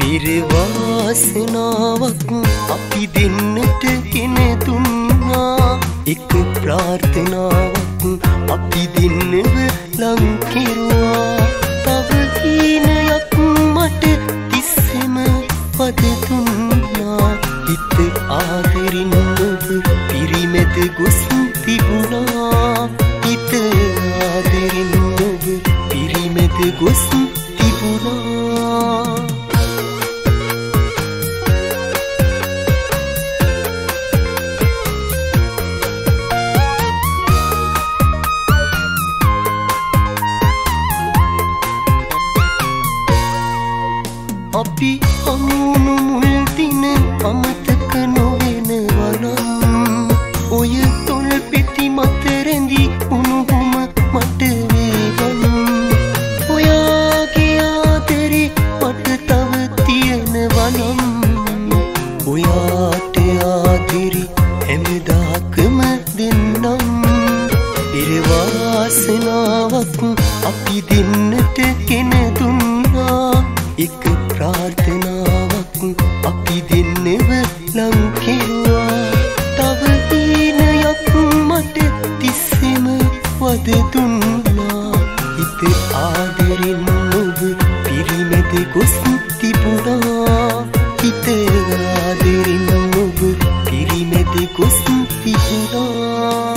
ඉරවාසනාවක් අපි දෙන්නට ගෙන දුන්නා එක ප්‍රාර්ථනාවක් අපි දෙන්නව ලං කෙරුවා තව හීනයක් මට තිස්සෙම පද දුන්නා හිත ආදරින් ඔබ පිරිමැද ගොස් තිබුණා හිත ආදරින් ඔබ පිරිමැද ගොස් තිබුණා අපි අමුණු මුල් දින අමතක නොවෙනවා නම් ඔය තොල් පෙති මත රැඳි උණුහුම මට වේගනම් ඔයාගේ ආදරේ මට තව තියෙනවා නම් ඔයාට ආදරේ හැමදාකම දෙන්නම් ඉරවාසනාවක් අපි දෙන්නට ගෙන දුන්නා එක ප්‍රාර්ථනාවක් අපි දෙන්නව ලං කෙරුවා තව හීනයක් මට තිස්සෙම වද දුන්නා හිත ආදරින් ඔබ පිරිමැද ගොස් තිබුණා හිත ආදරින් ඔබ පිරිමැද ගොස් තිබුණා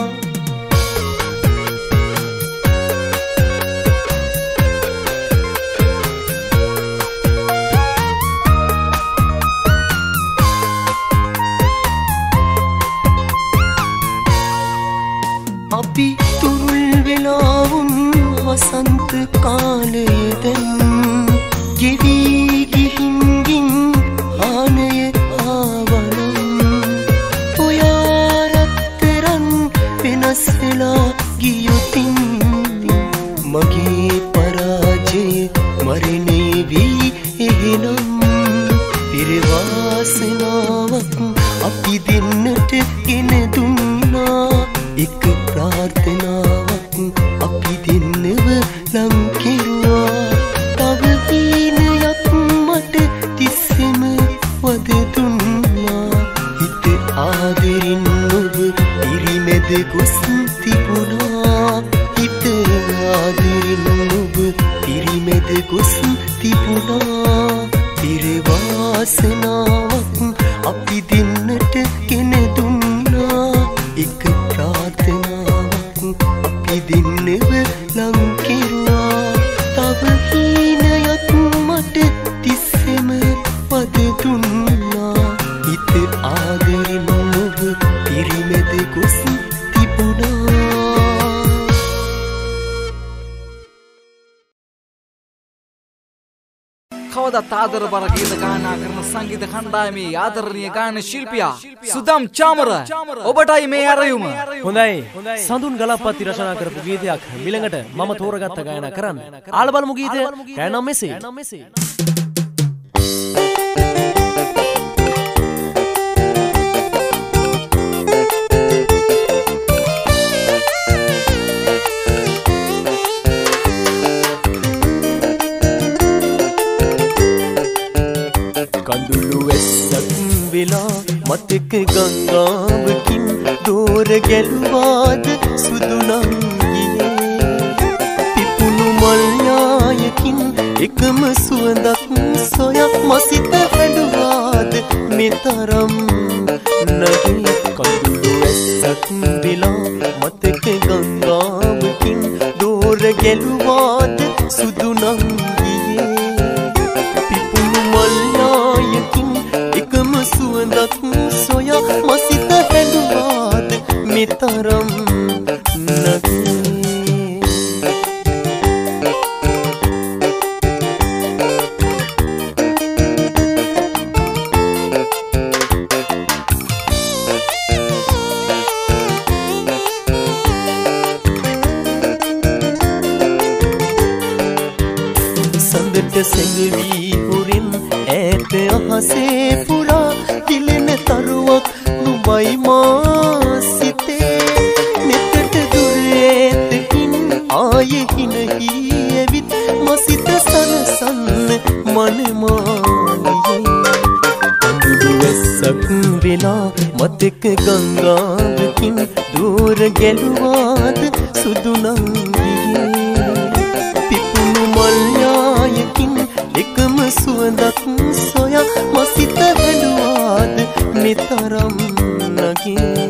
අපි තුරුල් වෙලාවුන් වසන්ත කාලයේ දැන් ගෙවි ගිහින් ගින් ආනය ආවනම් ඔයා රත්තරන් වෙනස් වෙලා ගියොතින් මගේ පරාජය මරණය වී එහෙනම් ඉරවාසනාවක් අපි දෙන්නට ගෙන දුන්නා එක ප්‍රාර්ථනාවක් අපි දෙන්නව ලං කෙරුවා තව හීනයක් මට තිස්සෙම වද දුන්නා හිත ආදරින් ඔබ පිරිමැද ගොස් තිබුණා හිත ආදරින් ඔබ පිරිමැද ගොස් තිබුණා ඉරවාසනාවක් අපි දෙන්නට ගෙන දුන්නා එක ප්‍රාර්ථනාවක් අපි දෙන්නව ලං කෙරුවා තව හීනයක් මට තිස්සෙම වද දුන්නා හිත ආදරින් ඔබ පිරිමැද ගොස් තිබුණා කවදත් ආදර බර ගීත ගායනා කරන සංගීත කණ්ඩායමේ ආදරණීය ගායන ශිල්පියා සුදම් චාමර ඔබටයි මේ ඇරයුම. හොඳයි. සඳුන් ගලප්පත්ති රචනා කරපු ගීතයක් මිලඟට මම තෝරගත්ත ගායනා කරන්න. ආල බලමු ගීතය. ගායනා මෙසේ. කඳුළු වැස්සක් වෙලා මතක ගංගාවකින් දෝර ගැලුවාද සුදුනම් ගියේ පිපුණු මල් යායකින් එකම සුවඳක් සොයක් මසිත හැඬුවාද මෙතරම් නැගී කඳුළු වැස්සක් වෙලා මතක ගංගාවකින් දෝර ගැලුවාද සුදුනම් ගියේ එකම සුවඳක් සොයක් මසිත හැඬුවාද මෙතරම් නැගී සඳට සැඟවී හුරින් ඈත අහසේ පුරා දිලෙන තරුවක් නුඹයි මා සිතේ නෙතට දුරේතකින් ආයේ හිනහි ඇවිත් මසිත සනසන්න මනමාලිය වෙසක් වෙලා මතක ගංගාවකින් දూర ගැලුවාද සුදු නංගියේ පිපුණු මල් යායකින් එකම සුවඳක් සොයා මසිත හැඬුවාද මෙතරම් නගේ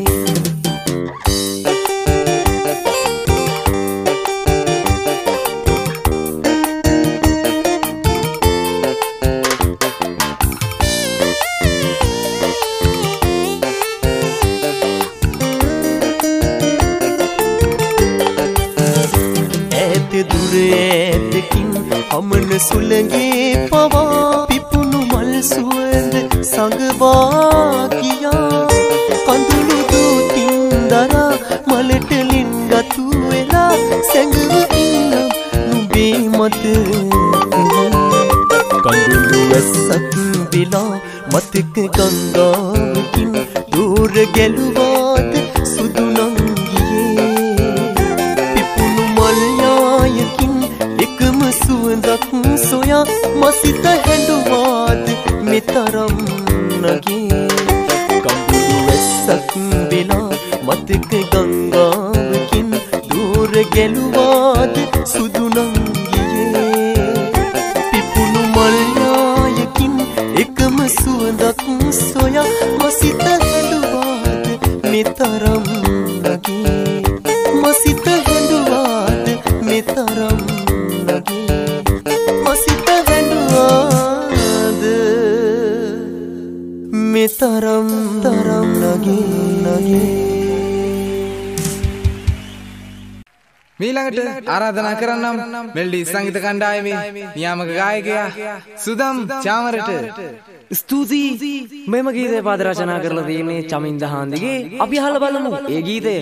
අමන සුළගේ පවා පිපුණු මල් සුවඳ සඟවා ගියා කඳුළු දූතින් දරා මලට ලින්ගතු වෙලා සැඟව ඉන්න නුඹේ මතක කඳුළු වැස්සක් වෙලා මතක ගංගාවකින් දూర ගැලුවාද සුදු නංගියේ පිපුණු මල් යායකින් එකම සුවඳක් සොයා මසිත හැඬුවාද මෙතරම් නගේ කඳුළු වැස්සක් වෙලා මතක ගංගාවකින් දూర ගැලුවාද සුදු නංගියේ පිපුණු මල් යායකින් එකම සුවඳක් සොයා මසිත හැඬුවාද මෙතරම් නගේ මසිත හැඬුවාද මෙතරම් මසිත හැඬුවාද මෙතරම් තරම් නගේ මීළඟට ආරාධනා කරන්නම් මෙල්ඩි සංගීත කණ්ඩායමේ නියාමක ගායකයා සුදම් චාමරට ස්තුතියි මෙම ගීතය පද රචනා කරලා තියෙන්නේ චමින්ද හාන්දිගේ අපි අහලා බලමු ඒ ගීතය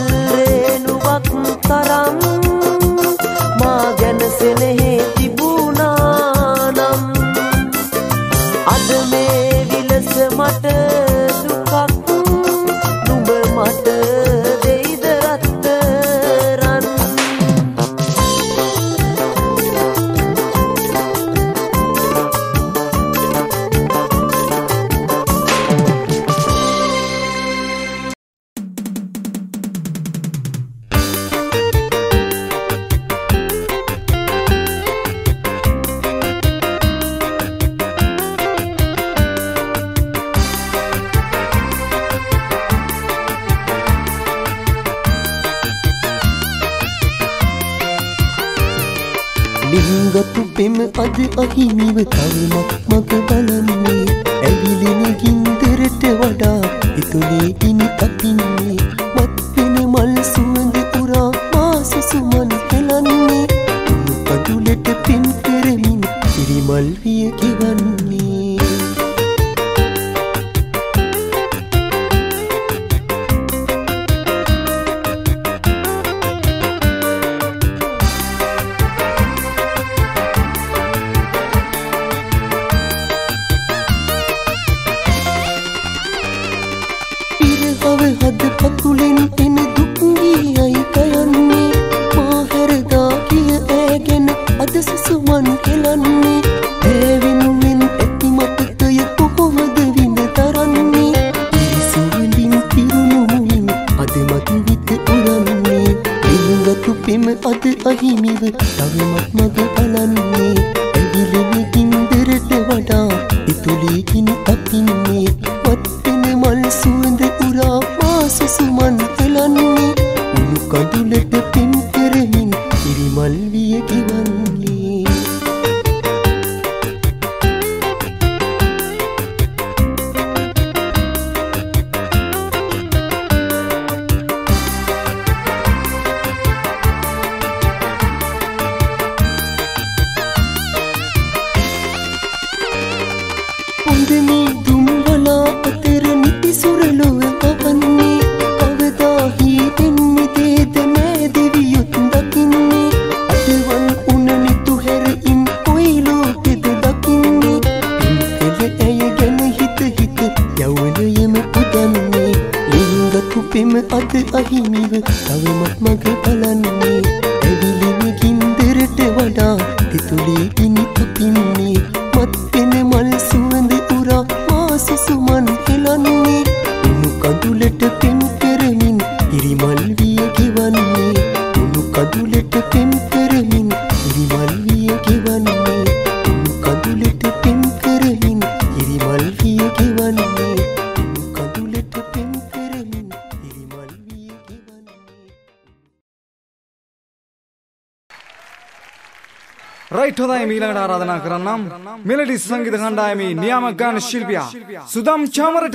රේනුවක් තරම් මා ගැන සෙනෙහි තිබුණා නම් අද මේ විලස මට දුකක් නුඹ මට දෙයිද රත්තරන් ලිංගතු පෙම අද අහිමිව තවමක් මග බලන්නේ ඇවිලෙන ගින්දරට වඩා ඉතුලේ ඉනි තකින්නේ මත් වෙන මල් සුවඳ උරා මාස සුමන් හෙලන්නේ උණු කඳුලට පින් කරමින් ඉරිමල් විය ගෙවන්නේ හද පතුලෙන් එන දුක්ගී අයි කයන්නේ මා හැරදා කිය ඇගෙන අද සුසුමන් හෙලන්නේ ඇවෙනුමෙන් ඇති මතකය කොහොමද විඳ තරන්නේ ඉරිසුවලින් පිරුණුමුවින් අද මතු විත උරන්නේ ලිංගතු පෙම අද අහිමිව තවමත් මග බලන්නේ ඇවිලෙන ගින්දරට වඩා ඉතුලේ ඉනි තකින්නේ මත් වෙන මල් සුවඳ උරා සුමන් හෙලන්නේ උණු කඳුලට පින් කරමින් ඉරිමල් විය ගෙවන්නේ පොඳමේ දුම්බලා අතර නිති සුරලොව පවන්නේ පෙම අද අහිමිව තවමත් මග බලන්නේ ඇවිලෙන ගින්දරට වඩා තිතුලේ ඉනි තකින්නේ මත් වෙන මල් සුවඳ උරා මාස සුමන් හෙලන්නේ උණු කඳුලට පෙම් කරමින් ඉරිමල් විය ගෙවන්නේ උණු කඳුලට පෙම් කරමින් ඉරිමල් විය ගෙවන්නේ උණු කඳුලට පෙම් කරමින් ඉරිමල් විය ගෙවන්නේ උණු කඳුලට පෙම් කරමින් රයිට් හොඳයි මීළඟට ආරාධනා කරන්නම් මෙලඩි සංගීත කණ්ඩායමේ නියාමක ගාන ශිල්පියා සුදම් චාමරට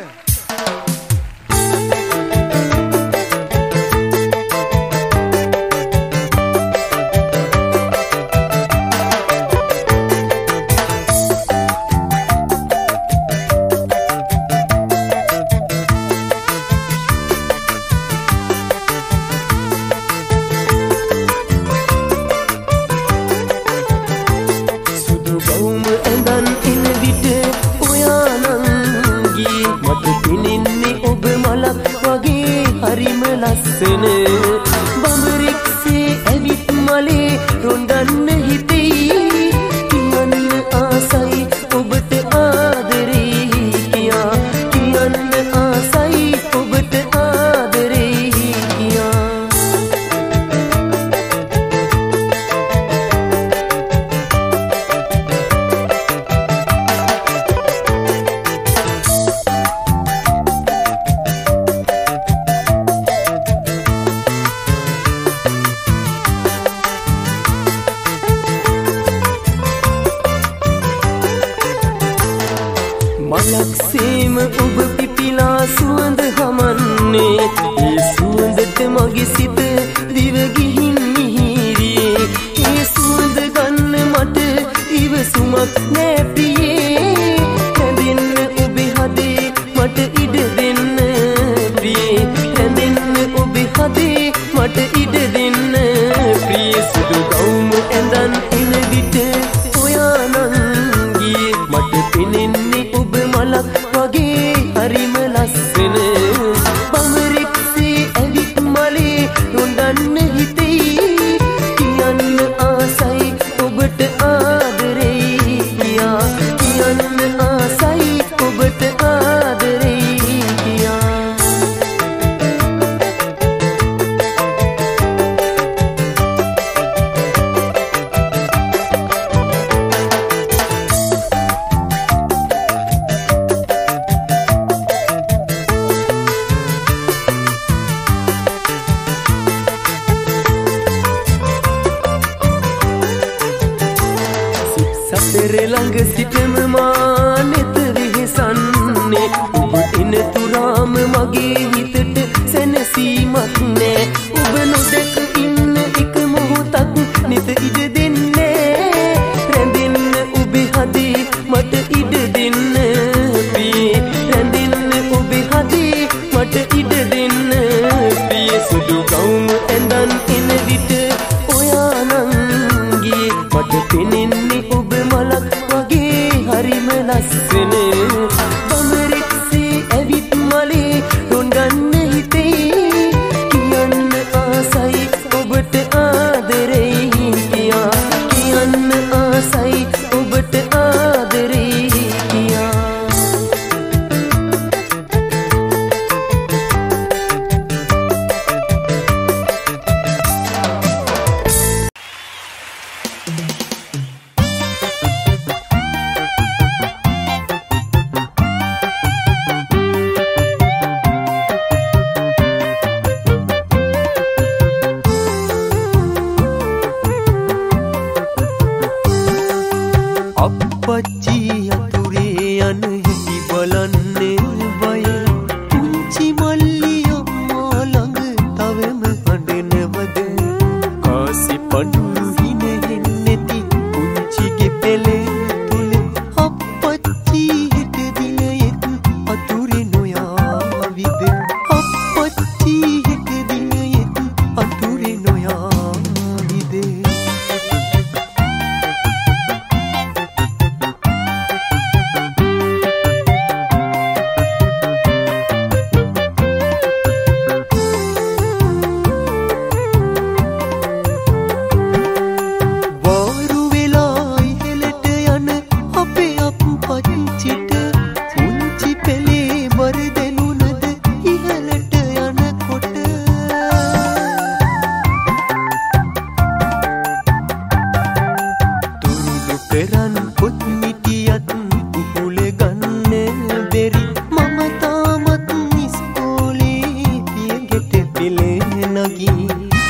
ලස්සන බඹරෙක්සේ ඇවිත් මලේ රොන්දන්න හිතෙයි කියන්න ආසයි ඔබට ආදරේ කියා කියන්න ආසයි ඔබට ආදරේ කියා මලක්සේම ඔබ පිපිලා සුවඳ හමන්නේ ඒ සුවඳට මගේ සිත දිව ගිහින් මිහිරියේ ඒ සුවඳ ගන්න මට ඉවසුමක් නෑ ප්‍රියේ හැඳෙන්න ඔබේ හදේ මට ඉඩ දෙන්න ප්‍රියේ හැඳෙන්න ඔබේ හදේ මට ඉඩ දෙන්න ප්‍රිය සුදු ගවුම ඇඳන් එන විට ඔයා නම් ගියේ මට පෙනෙන්නේ ඔබ මලක් වගේ හරිම ලස්සන බඹරෙක්සේ ඇවිත් මලේ රොඳන්න හිතේ කියන්න ආසයි ඔබට ආදරේ කියා කියන්න ආසයි ඔබට ආදරේ කියා සතර ළඟ සිටම මා නෙත වෙහෙසන්නේ ඔබ එන තුරාම මගේ හිතට සැනසීමක් නෑ ඔබ නොදැක ඉන්න එක මොහොතක් නෙත ඉඩ දෙන්නේ රැඳෙන්න ඔබේ හදේ මට ඉඩ දෙන්න ප්‍රිය රැඳෙන්න ඔබේ හදේ මට ඉඩ දෙන්න ප්‍රිය සුදු ගවුම ඇඳන් එන විට ඔයා නම් ගියේ මට පෙනෙන්නේ ඔබ මලක් වගේ හරිම ලස්සන බඹරෙක්සේ ඇවිත් මලේ රොඳන්න හිතේ කියන්න ආසයි ඔබට ආදරේ කියා කියන්න ආසයි ඔබට ආදරේ කියා අප්පච්චි අතුරේ යන හැටි බලන්නේ බය පුංචි මල්ලි අම්මා ළඟ තවම හඬනවද කාසි පණු හිනෙන් නැති පුංචිගේ පෙළේ තුල අප්පච්චි හිට දිනයෙත් අතුරේ නොයාවිද අප්පච්චි හිට දිනයෙත් අතුරේ නොයාවිද පෙරන් පොත් මිටියත් කුකුල ගන්න බැරි මම තාමත් ඉස්කෝලේ පියගෙට පිලේ නගී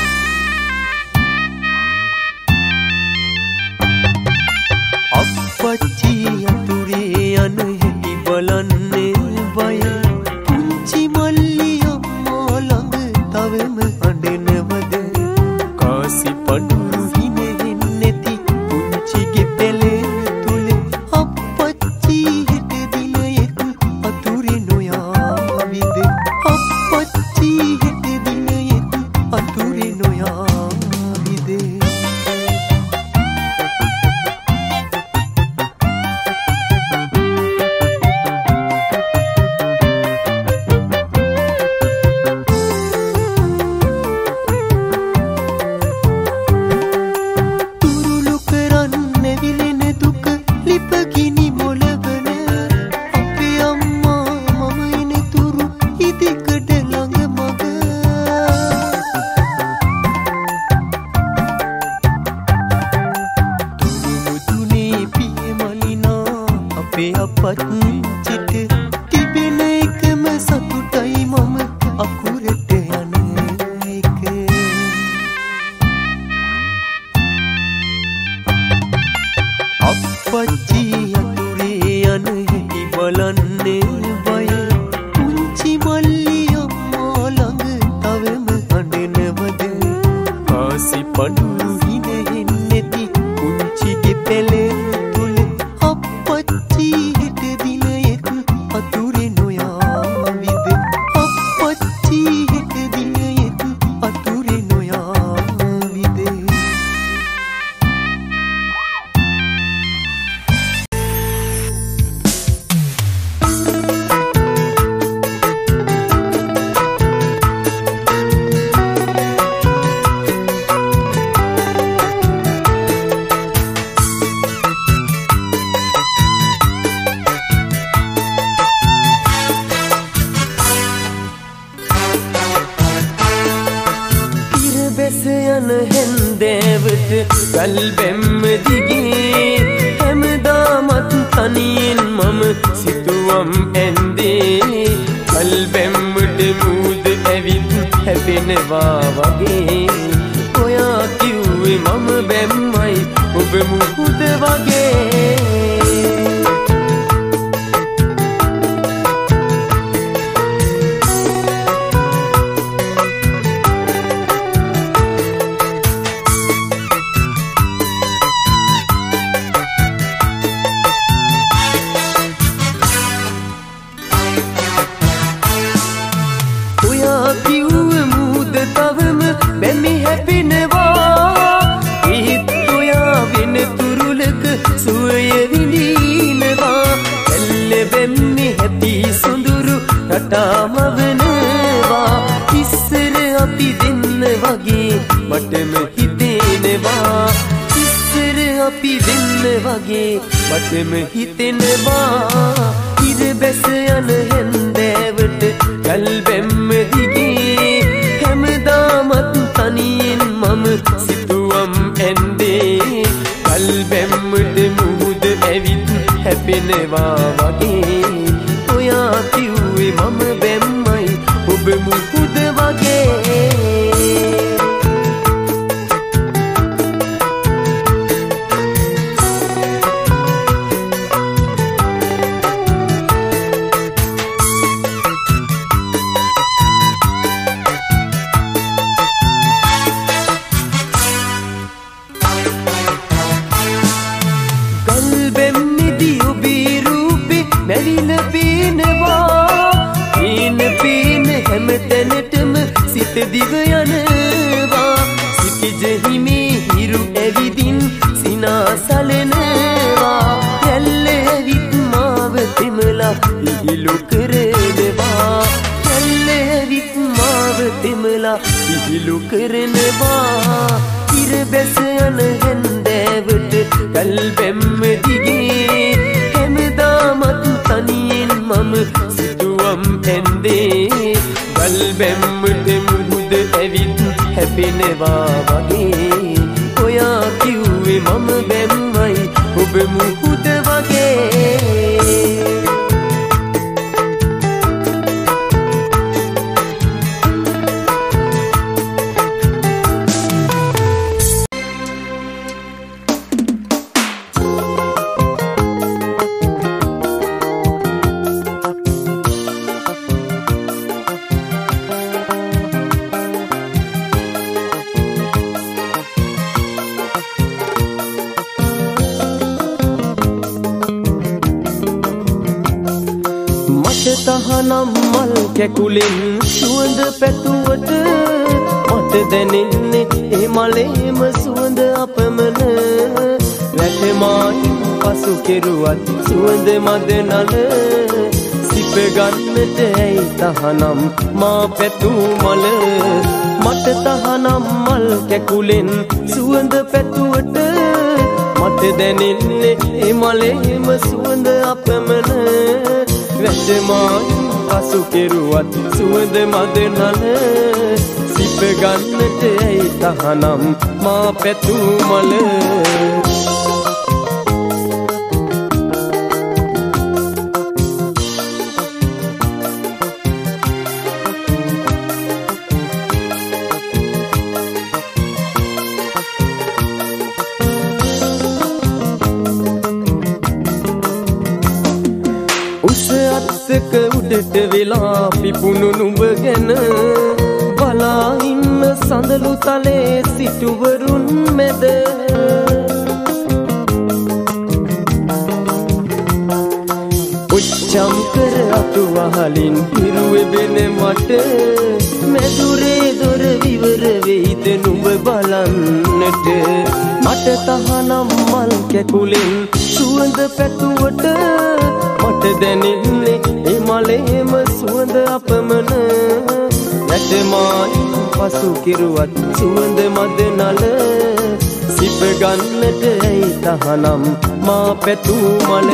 අප්පච්චි අතුරේ යන හැටි බලන්නේ බය පුංචි මල්ලි අම්මා ළඟ තවම හඬනවද කාසි පණු හිනෙන් නැති පුංචිගේ පෙළේ තුල අප්පච්චි හිට දිනයෙත් අතුරේ නොයාවිද අප්පච්චි හිට දිනයෙත් අතුරේ නොයාවිද යන හැන්දෑවට ගල්බැම්ම දිගේ හැමදාමත් තනියෙන් මම සිතුවම් ඇන්දේ ගල්බැම්මට මූද ඇවිත් හැපෙනවා වගේ ඔයා කිව්වේ මම බැම්මයි ඔබ මුහුද වගේ රටාමවනවා ඉස්සර අපි දෙන්න වගේ මටම හිතෙනවා ඉස්සර අපි දෙන්න වගේ මටම හිතෙනවා ඉර බැස යන හැන්දෑවට ගල්බැම්ම දිගේ හැමදාමත් තනියෙන් මම සිතුවම් ඇන්දේ ගල්බැම්මට මුහුද ඇවිත් හැපෙනවා වගේ ඔයා කිව්වේ මම බැම්මයි ඔබ මුහුද වගේ ගල්බැම්මේදී ඔබේ රූපේ මැවිල හැමතැනටම සිත දිව යනවා සිටිජහිමේ හිරු ඇවිදින් සිනාසලනවා ඇල්ල ඇවිත් මාව තෙමලා ඉහිලු කරනවා ඇල්ල ඇවිත් මාව තෙමලා ඉහිලු කරනවා ඉර බැස යන හැන්දෑවට ගල්බැම්ම දිගේ හැමදාමත් තනියෙන් මම සිතුවම් ඇන්දේ ගල්බැම්මට මුහුද ඇවිත් හැපෙනවා වගේ ඔයා කිව්වේ මම බැම්මයි ඔබ මුහුද වගේ තහනම් මල් කැකුලෙන් සුවඳ පැතුවට මට දැනෙන්නේ ඒ මලේම සුවඳ අපමණ වැටමායින් පසු කෙරුවත් සුවඳ මද නල සිප ගන්නට ඇයි තහනම් මා පැtuu මල මට තහනම් මල් කැකුලෙන් සුවඳ පැතුවට මට දැනෙන්නේ ඒ මලේම සුවඳ අපමණ වැටමායින් පසු කෙරුවත් සුවඳ මද නල සිප ගන්නට ඇයි තහනම් මා පැtuu මල අත්තක උඩට වෙලා පිපුණු නුඹ ගැන බලා ඉන්න සඳලු තලේ සිටුවරුන් මැද උච්චම් කර අතු වහලින් හිරුවෙබෙන මට මැදුරේ දොර විවර වෙයිද නුඹ බලන්නට මට තහනම් මල් කැකුලෙන් සුවඳ පැතුවට මට දැනෙන්නේ ඒ මලේම සුවඳ අපමණ වැටමායින් පසු කෙරුවත් සුවඳ මද නල සිප ගන්නට ඇයි තහනම් මා පැtuu මල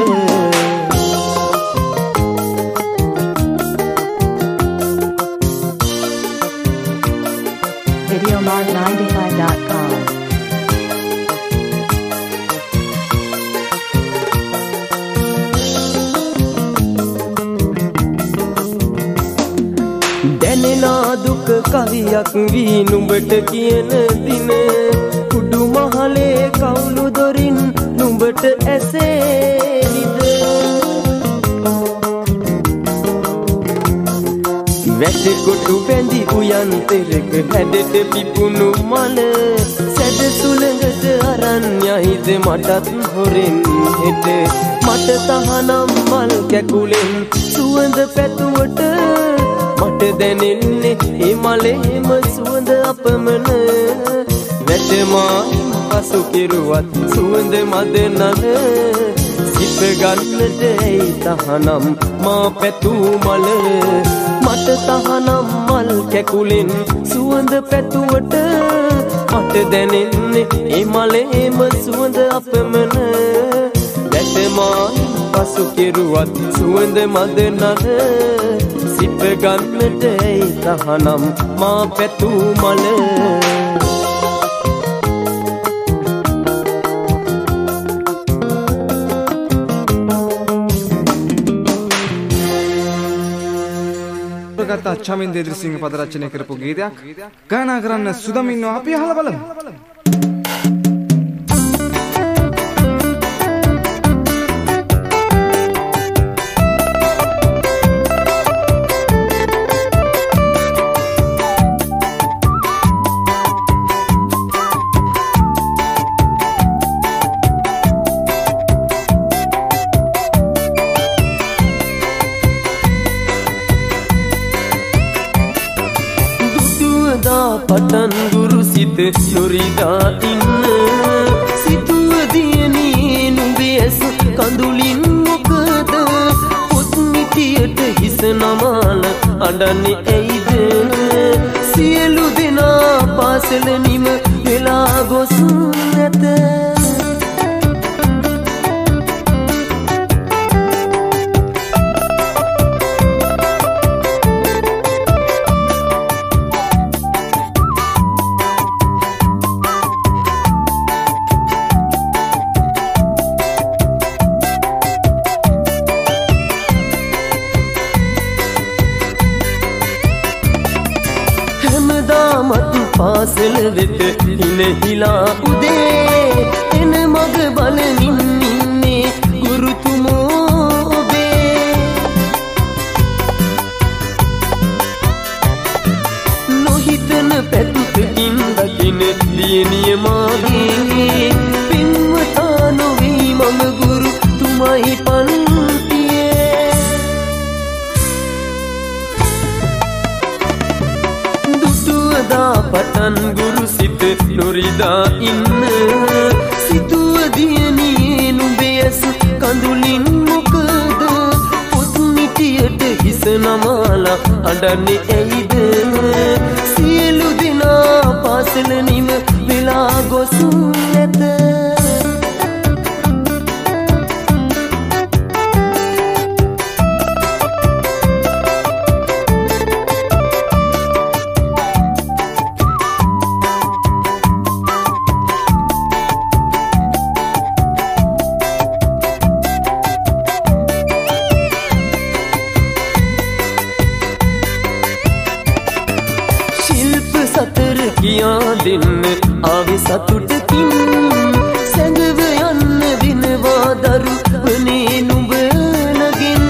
Videomart95.com. දැනෙනා දුක කවියක් වී නුඹට කියන දින කුඩු මහලේ කවුළු දොරින් නුඹට ඇසේවිද වැට කොටු බැඳි උයන් තෙරක හැඩට පිපුණු මල සැඩ සුළඟට අරන් යයිද මටත් හොරෙන් හෙට මට තහනම් මල් කැකුලෙන් සුවඳ පැතුවට මට දැනෙන්නේ ඒ මලේම සුවඳ අපමණ වැටමා පසු කෙරුවත් සුවඳ මද නන සිප ගන්නට ඇයි තහනම් මා පැtuu මල මට තහනම් මල් කැකුලෙන් සුවඳ පැතුවට මට දැනෙන්නේ ඒ මලේම සුවඳ අපමණ වැටමා පසු කෙරුවත් සුවඳ මද නන සිප ගන්නට ඇයි තහනම් මා පැtuu මල ගත්තා චමින්ද ඉදිරිසිංහ පද රචනය කරපු ගීතයක් ගායනා කරන්න සුදම් ඉන්නවා අපි අහලා බලමු. පටන් ගුරු සිත නොරිදා ඉන්න සිතුව දියනේ නුඹේ ඇස කඳුලින් මොකද පොත් මිටියට හිස නමාල අඬන්නේ ඇයිද සියලු දෙනා පාසල නිම වෙලා ගොස් නැත පාසල වෙත හිනහිලා උදේ එන මග බලමින් ඉන්නේ ගුරුතුමෝ ඔබේ නොහිතන පැතුතකින් දකින දියණිය මාගේ පින්වතා නොවී මම ගුරුතුමයි පන්තියේ දුටුවදා පටන් ගුරු සිත නොරිදා ඉන්න සිතුව දියණියේ නුඹේ ඇස කඳුලින් මොකද පොත් මිටියට හිස නමාලා අඬන්නේ ඇයිද සියලු දෙනා පාසල නිම වෙලා ගොස් නැත කියා දෙන්න ආවේ සතුටකින් සැඟව යන්න විනවා දරුවනේ නුඹ නගින්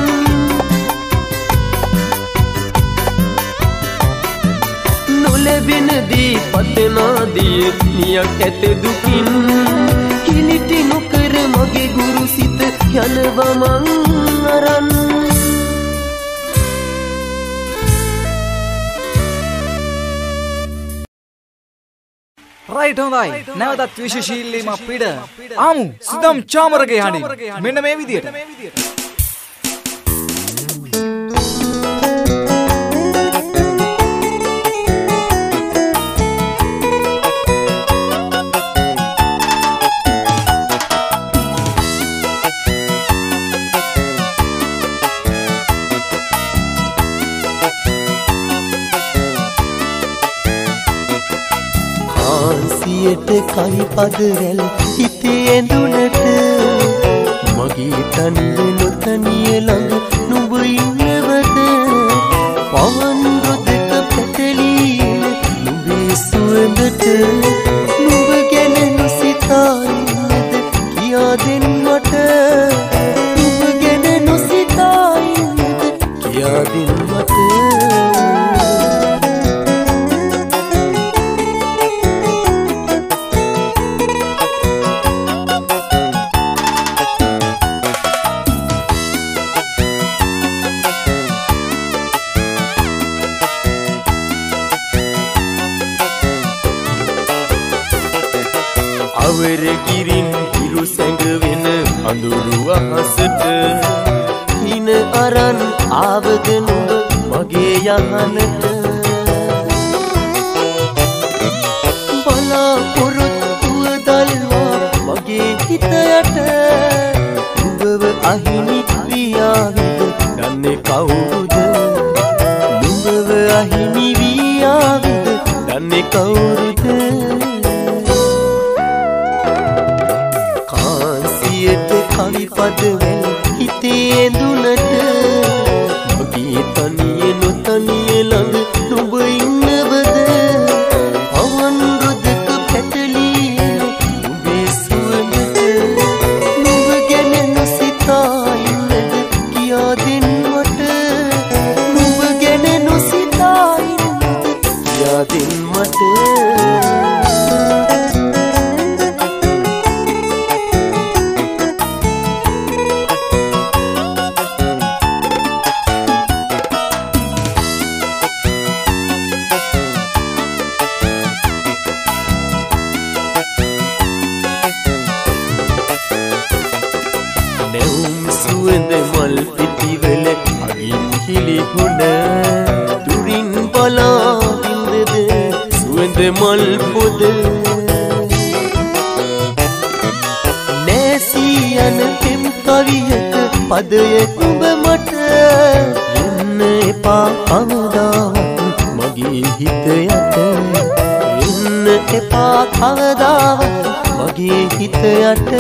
නොලැබෙන දී පතනාදී නියක් ඇත දුකින් කිලිටි නොකර මගේ ගුරු සිත යනවා මං අරන් රයිට් හොඳයි නැවතත් විශේෂීල්ලීම පිට ආමු සුදම් චාමරගේ හඬින් මෙන්න මේ විදියට කාන්සියට කවි පද රැල් හිතේ ඇඳුනට මගේ තනිය නොතනිය ළඟ නුඹ ඉන්නවද පවන් රොදක පැටලීන නුඹේ සුවඳට නුඹ ගැන නොසිතා ඉන්නද කියා දෙන්න මට නුඹ ගැන නොසිතා ඉන්නද කියා දෙන්න මට අවර කිරින් හිරු සැඟවෙන අඳුරු අහසට හින අරන් ආවද නුඹ මගේ යහනට බලාපොරොත්තුව දල්වා මගේ හිත යට නුඹව අහිමි වියාවිද දන්නේ කවුරුද නුඹව අහිමි වියාවිද දන්නේ කවුරුද කවි පදවැල් හිතේ ඇඳුනට මගේ තනිය නොතනිය ළඟ නුඹ ඉන්නවද පවන් රොදක පැටලීන නුඹේ සුවඳට නුඹ ගැන නොසිතා ඉන්නද කියා දෙන්න මට නුඹ ගැන නොසිතා ඉන්නද කියා දෙන්න මට සුවඳ මල් පිටිවල අගින් කිලිහුණ දුරින් බලා ඉඳද සුවඳ මල් පොද නැසී යන පෙම් කවියක පදය නුඹ මට එන්න එපා කවදාවත් මගේ හිත යට එන්න එපා කවදාවත් මගේ හිත යට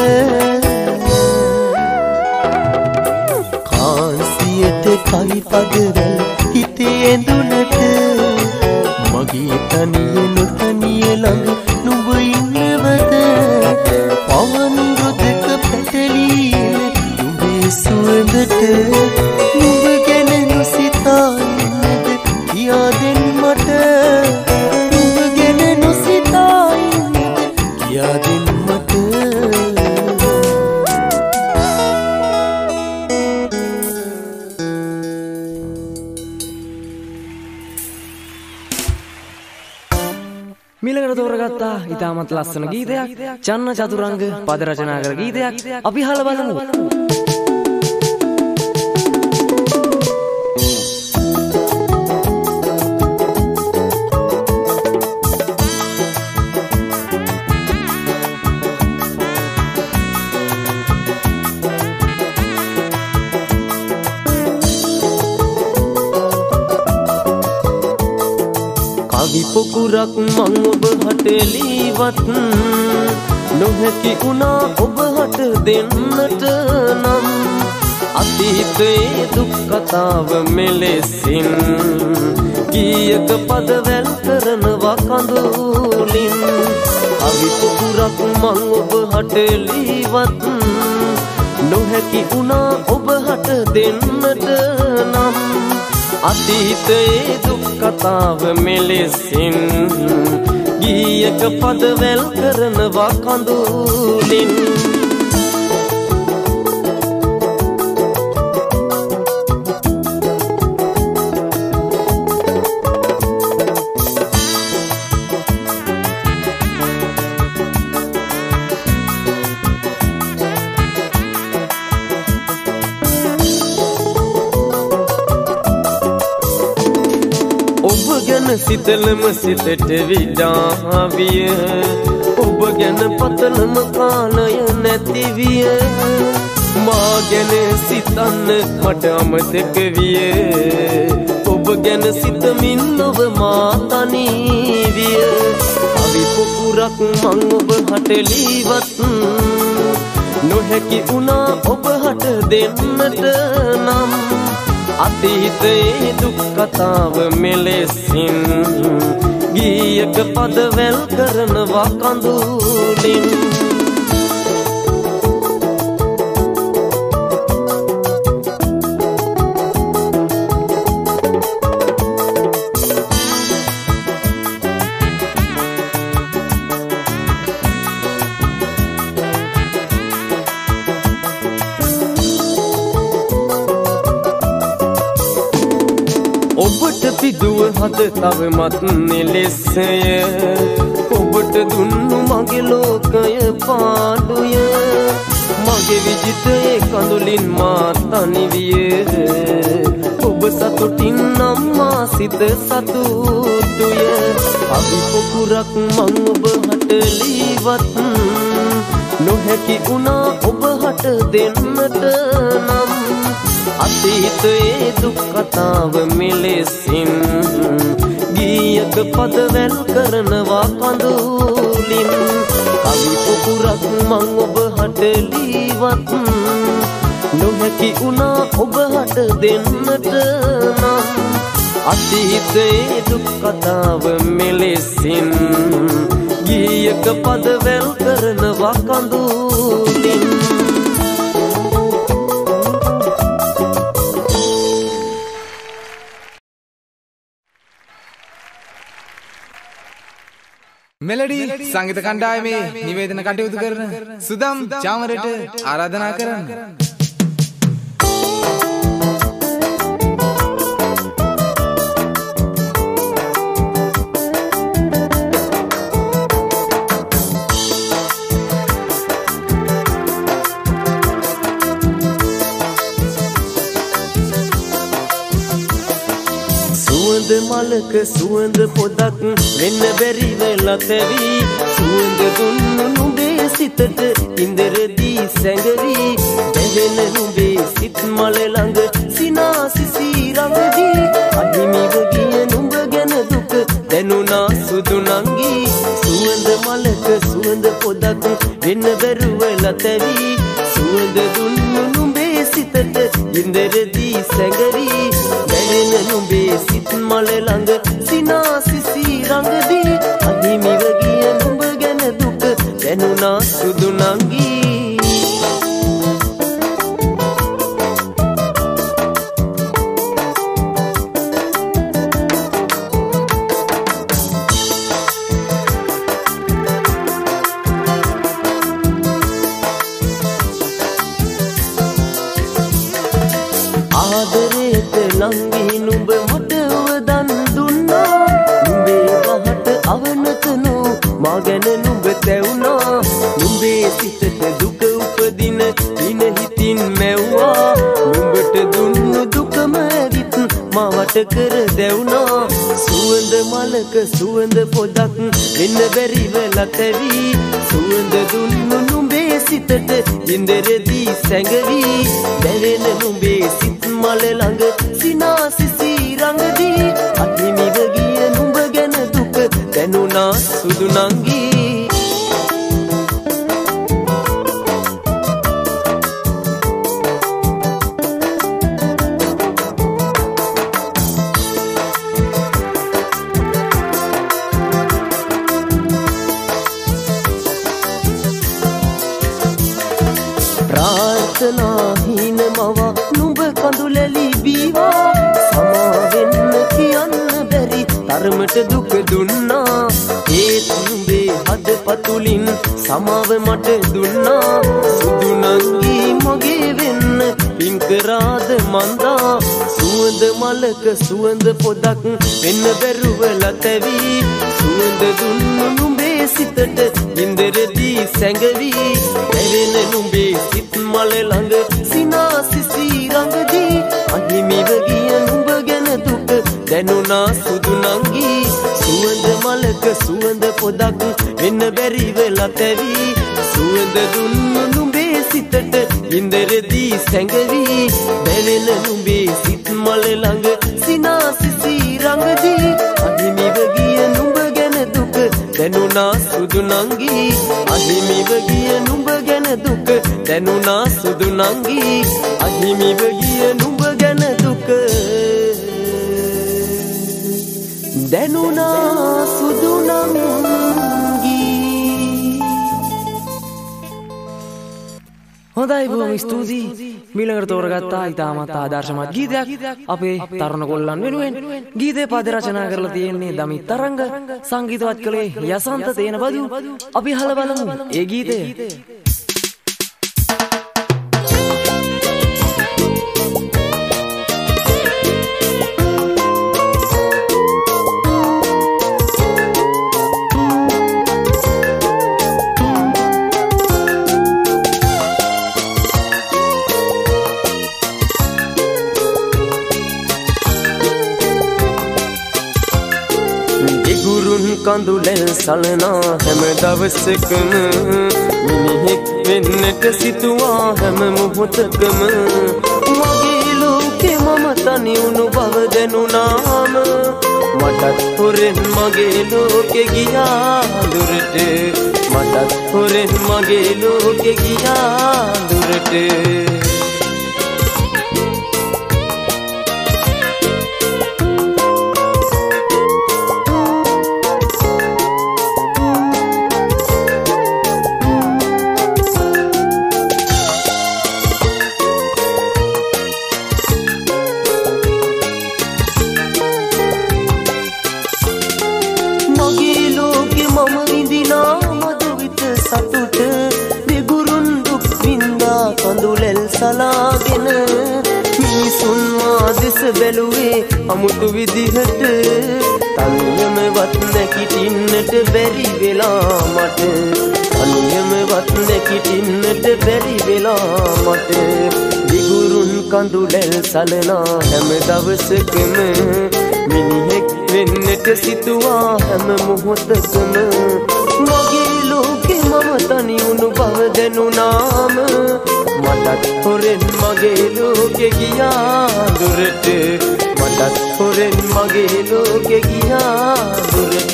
කාන්සියට කවි පදවැල් හිතේ ඇඳුනට මගේ තනිය නොතනිය ළඟ නුඹ ඉන්නවද පවන් රොදක පැටලීන නුඹේ සුවඳට නුඹ ගැන නොසිතා ඉන්නද කියා දෙන්න මට නුඹ ගැන නොසිතා ඉන්නද කියා දෙන්න මට මිලකට තෝරගත්තා ඉතාමත් ලස්සන ගීතයක් චන්න චතුරංග පද රචනා කර ගීතයක් අපි අහලා බලමු. කවි පොකුරක් මං ඔබ හට ලීවත් නොහැකි වුණා ඔබ හට දෙන්නට නම් අතීතයේ දුක් කතාව මෙලෙසින් ගීයක පදවැල් කරනවා කඳුලින් කවි පොකුරක් මං ඔබ හට ලීවත් නොහැකි වුණා ඔබ හට දෙන්නට නම් අතීතයේ දුක් කතාව මෙලෙසින් ගීයක පදවැල් කරනවා කඳුලින් සිතලම සිතට විඩාවිය ඔබ ගැන පතලම කාලය නැතිවිය මා ගැන සිතන්න මට අමතක විය ඔබ ගැන සිතමින් ඔබ මා තනී විය කවි පොකුර පොකුරක් මං ඔබ හට ලීවත් නොහැකි වුණා ඔබ හට දෙන්නට නම් අතීතයේ දුක් කතාව මෙලෙසින් ගීයක පදවැල් කරනවා කඳුලින් ඔබට පිදුව හද තවමත් නෙලෙසය ඔබට දුන්නු මගේ ලෝකය පාඩුය මගේ විජිතයේ කඳුලින් මා තනිවිය ඔබ සතුටින් නම් මා සිත සතුටුය අපි පොකුරක් මං ඔබ හට ලීවත් නොහැකි වුණා ඔබ හට දෙන්නට නම් අතීතයේ දුක් කතාව මෙලෙසින් ගීයක පදවැල් කරනවා කඳුලින් කවි පොකුරක් මං ඔබ හට ලීවත් නොහැකි වුණා ඔබ හට දෙන්නට නම් අතීතයේ දුක් කතාව මෙලෙසින් ගීයක පදවැල් කරනවා කඳුලින් මෙලඩි සංගීත කණ්ඩායමේ නිවේදන කටයුතු කරන සුදම් චාමරට ආරාධනා කරන්න. සුවඳ මලක සුවඳ පොදක් වෙන්න බැරි වෙලා තැවි සුවඳ දුන්නු නුඹේ සිතට ඉන්දරදී සැඟවි බැඳෙන නුඹේ සිත් මල ළඟ සිනාසිසි රඟදී අහිමිව ගිය නුඹ ගැන දුක දැනුණා සුදු නංගි සුවඳ මලක සුවඳ පොදක් වෙන්න බැරි වෙලා තැවි සුවඳ දුන්නු නුඹේ සිතට ඉන්දරදී සැඟවි බැඳෙන නුඹේ සිත් මල ළඟ සිනාසිසි රඟදී අහිමිව ගිය නුඹ ගැන දුක දැනුණා සුදු නංගි ආදරේට නංගි නුඹ මට වදන් දුන්නා නුඹේ වහට අවනතනු මා ගැන නුඹ තැවුනා නුඹේ සිතට දුක උපදින දින හිතින් මැව්වා නුඹට දුන්නු දුකම ඇවිත් මාවට කර දැවුනා සුවඳ මලක සුවඳ පොදක් වෙන්න බැරි වෙලා තැවි සුවඳ දුන්නු නුඹේ සිතට ඉන්දරදී සැඟවි දැවෙන නුඹේ සිත් මල ළඟ සිනාසිසි රඟදී අහිමිව ගිය නුඹ ගැන දුක දැනුණා සුදු නංගි ප්‍රාර්ථනා හීන මවා නුඹ කඳුලැලි බීවා සමාවෙන්න කියන්න බැරි තරමට දුක දුන්නා ඒත් නුඹේ හද පතුලින් සමාව මට දුන්නා සුදු නංගි මගේ වෙන්න පින්කරාද මන්දා සුවඳ මලක සුවඳ පොදක් වෙන්න බැරුවලා තැවි සුවඳ දුන්නු නුඹේ සිතට ඉන්දරදී සැඟවි දැවෙන නුඹේ සිත් මල ළඟ සිනාසිසි රඟදී අහිමිව ගිය නුඹ ගැන දුක දැනුණා සුදු නංගි සුවඳ මලක සුවඳ පොදක් වෙන්න බැරි වෙලා තැවි සුවඳ දුන්නු නුඹේ සිතට ඉන්දරදී සැඟවි දැවෙන නුඹේ සිත් මල ළඟ සිනාසිසි රඟදී අහිමිව ගිය නුඹ ගැන දුක දැනුණා සුදු නංගි අහිමිව ගිය නුඹ ගැන දුක දැනුණා සුදු නංගි අහිමිව ගිය නුඹ ගැන දුක දැනුණා සුදු නංගි. හොඳයි බොහොම ස්තුතියි. මීළඟට තෝරගත්තා ඉතාමත් ආදර්ශමත් ගීතයක් අපේ තරුණ කොල්ලන් වෙනුවෙන්. ගීතේ පද රචනා කරලා තියෙන්නේ දමිත් තරංග, සංගීතවත් කළේ යසන්ත තේනබදු. අපි අහලා බලමු ඒ ගීතය. කඳුලෙල් සලනා හැම දවසකම මිනිහෙක් වෙන්නට සිතුවා හැම මොහොතකම මගේ ලෝකෙ මම තනි වුණු බව දැනුණාම මටත් හොරෙන් මගේ ලෝකෙ ගියා දුරට මටත් හොරෙන් මගේ ලෝකෙ ගියා දුරට සලාගෙන මිනිසුන් මාදෙස බැලුවේ අමුතු විදිහට තනියමවත් නැගිටින්නට බැරි වෙලා මට තනියමවත් නැගිටින්නට බැරි වෙලා මට විගුරුන් කඳුලැල් සලනා හැම දවසකම මිනිහෙක් වෙන්නට සිතුවා හැම මොහොතකම මගේ ලෝකෙ මම තනි වුණු බව දැනුණාම මටත් හොරෙන් මගේ ලෝකෙ ගියා දුරට මටත් හොරෙන් මගේ ලෝකෙ ගියා දුරට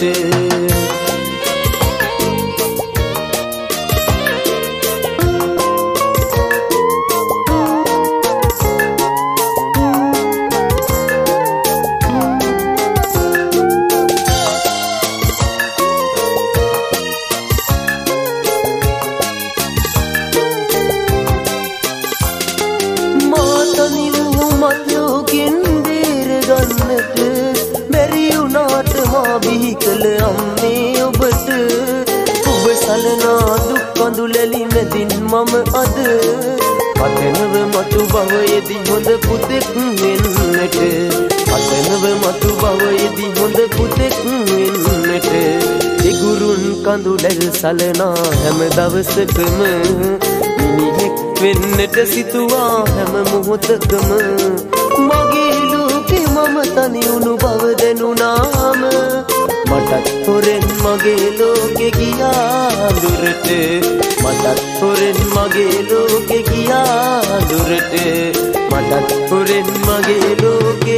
බිහිකල අම්මේ ඔබට ඔබ සලනා දුක් කඳුලැලි මැදින් මම අද අතනව මතු භවයේදී හොඳ පුතෙක් වෙන්නට අතනව මතු භවයේදී හොඳ පුතෙක් වෙන්නට දෙගුරුන් කඳුලැල් සලනා හැම දවසකම මිනිහෙක් වෙන්නට සිතුවා හැම මොහොතකම මගේ ලෝකෙ මම තනි වුණු බව දැනුණාම මටත් හොරෙන් මගේ ලෝකෙ ගියා දුරට මටත් හොරෙන් මගේ ලෝකෙ ගියා දුරට මටත් හොරෙන් මගේ ලෝකෙ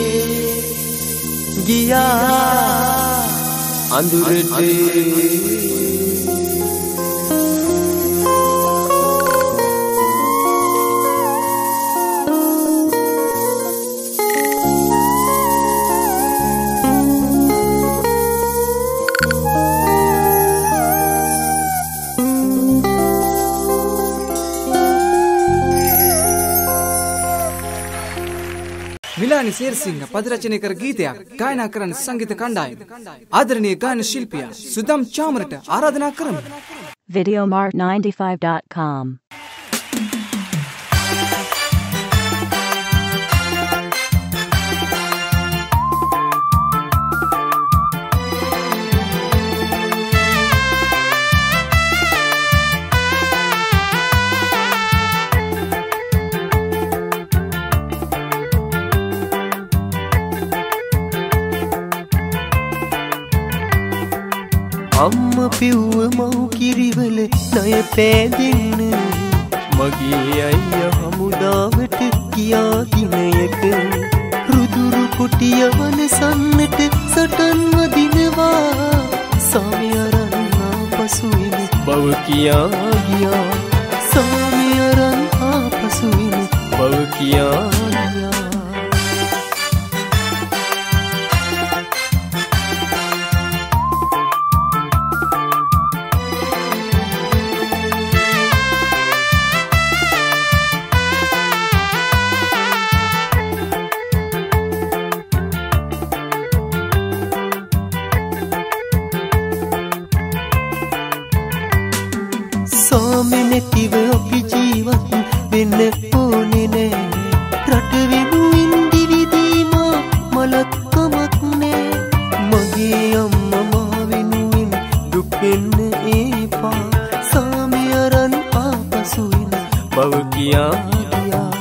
ගියා අඳුරට මිලානි සේරසිංහ පද රචනය කර ගීතයක් ගායනා කරන සංගීත කණ්ඩායම ආදරණීය ගායන ශිල්පියා සුදම් චාමරට ආරාධනා කරමු. Videomart95.com අම්ම පිව්ව මව් කිරිවල ණය පෑදෙන්න මගේ අයියා හමුදාවට ගියා දිනයක රුදුරු කුටිය වනසන්නට සටන් වදිනවා සාමය ආපසුවෙන බව කියා ගියා සාමි අරන් ආපසුවෙන බව කියා ගියා නැතිව අපි ජීවත් වෙන්න ඕනේ නෑ රට වෙනුවෙන් දිවිදීම මලක් කමක් නෑ මගේ අම්මා මා වෙනුවෙන් දුක් වෙන්න එපා සාමි අරන් ආපසු වෙන බව කියා ගියා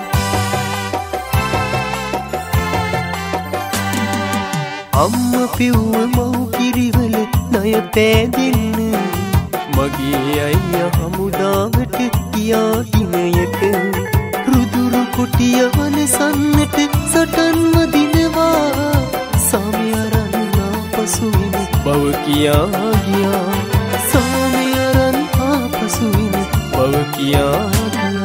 අම්මා පිව්ව මව් කිරිවල ණය පෑදෙන්න මගේ අයියා හමුදාවට ගියා දිනයක රුදුරු කොටිය වනසන්නට සටන්ම දිනවා සාමි අරන් ආපසු වෙන බව කියා ගියා සාමි අරන් ආපසු වෙන බව කියා ගියා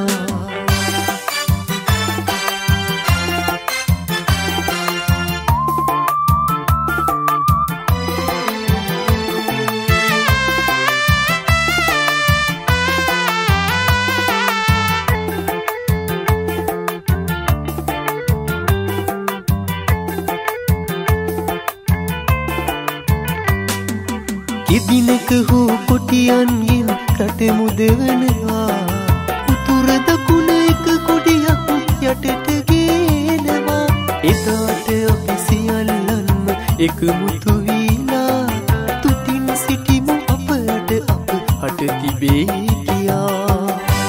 දිනක හෝ කොටියන්ගෙන් රට මුදවනවා උතුර දකුණ එක කොටියක් යටට ගේනවා එදාට අපි සියල්ලන්ම එකමුතු වීලා තුතින් සිටිමු අපට අප හට තිබේ කියා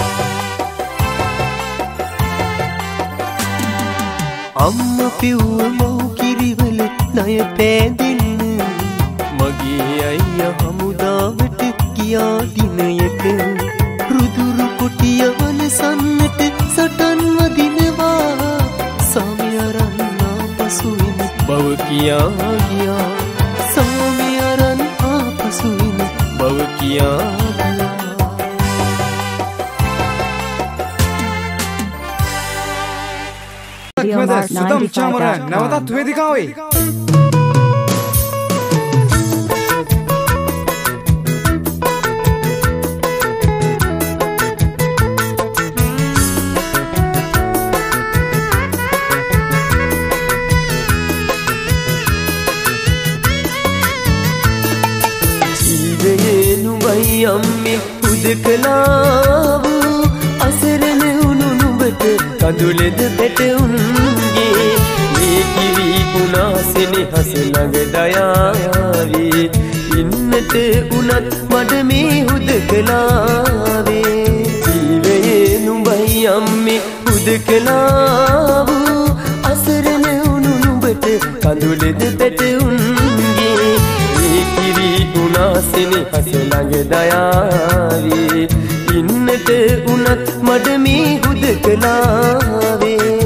අම්මා පිව්ව මව් කිරිවල ණය පෑදෙන්න මගේ අයියා හමුදාවට ගියා දිනයක රුදුරු කොටිය වනසන්නට සටන් වදිනවා සාමි අරන් ආපසු වෙන බව කියා ගියා සාමි අරන් ආපසු වෙන බව කියා ගියා සුදම් චාමර නැවතත් වේදිකාවේ අම්මේ උදකලාව අසරණ වුණු නුඹට කඳුලෙද පැටවුන්ගේ මේ කිරි පුනාසෙනෙ හස ළඟ දයාවේ ඉන්නට උනත් මඩ මේ උදකලාවේ ජීවයේ නුඹයි අම්මේ උදකලාව අසරණ වුණු නුඹට කඳුලෙද පැටවුන්ගේ කිරි උනාසෙනෙ හස ළඟ දයාවේ ඉන්නට උනත් මඩ මේ හුදකලාවේ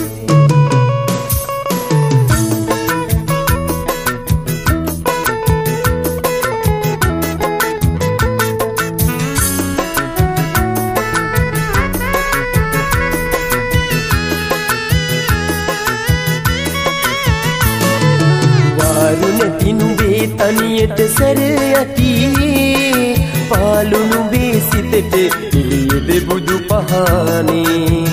තනියට සැර යටි පාලු නුඹේ සිතට එළියද බුදු පහනේ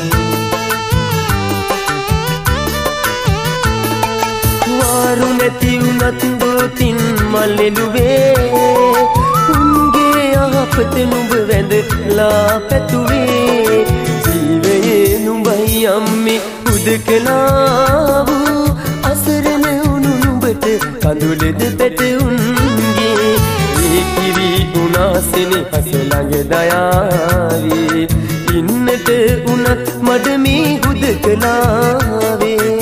වාරු නැති උනත් බෝතින් මල්ලෙලුවේ උන්ගේ යහපත නුඹ වැඳලා පැතුවේ ජීවයේ නුඹයි අම්මේ උදකලාව අසරණ වුණු නුඹට කඳුලෙද පැටවුන්ගේ ඒ කිරි උනාසෙනෙ හස ළඟ දයාවේ ඉන්නට උනත් මඩ මේ හුදකලාවේ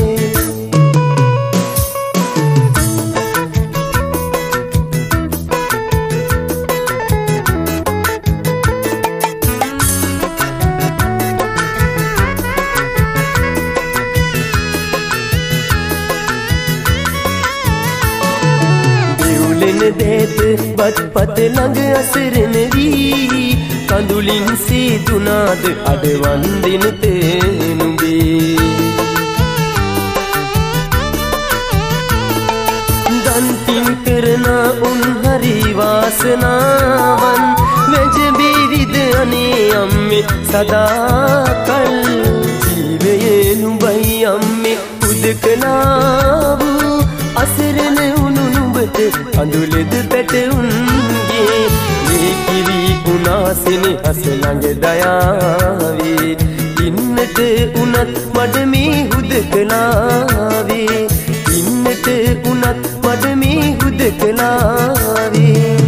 දේත බත් පත ළඟ අසරණ වී කඳුලින් සීතුනාද අඩවන් දින තේනුඹේ දන් පින් කරන උන් හරි වාසනාවන් වැජඹී විද අනේ අම්මේ සදාකල් ජීවයේ නුඹයි අම්මේ උදකලා වූ අසරණ උණු නුඹට අඳුලෙද පැටවුන්ගේ මේ කිවි උනාසිනි හස ළඟ දයාවේ ඉන්නට උනත් මඩ මේ හුදකලාවේ ඉන්නට උනත් මඩ මේ හුදකලාවේ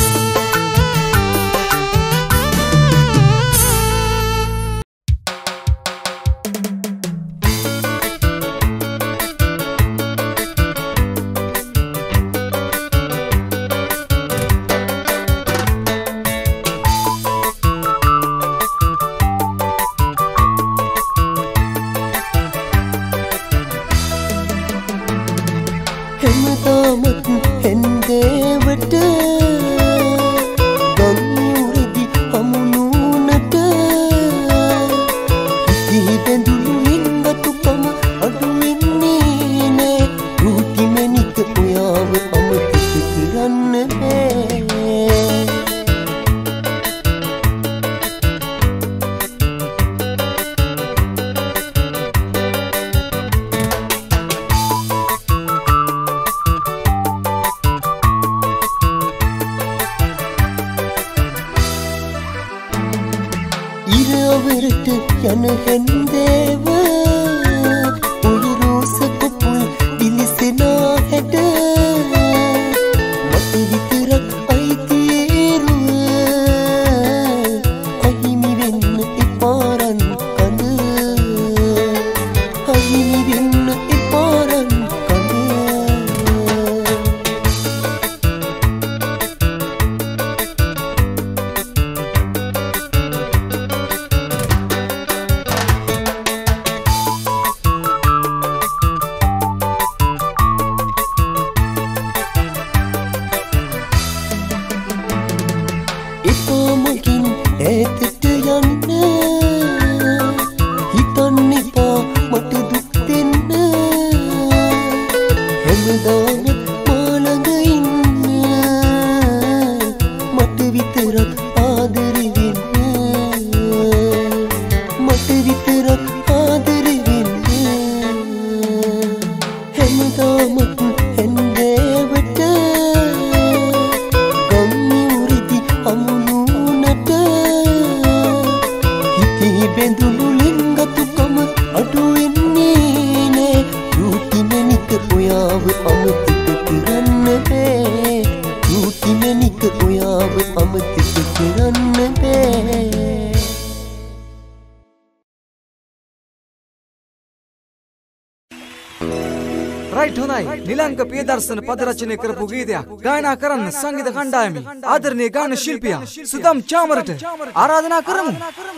රයිට් හොඳයි නිලංග පියදර්ශන පද රචනය කරපු ගීතයක් ගායනා කරන්න සංගීත කණ්ඩායමේ ආදරණීය ගාන ශිල්පියා සුදම් චාමරට ආරාධනා කරමු.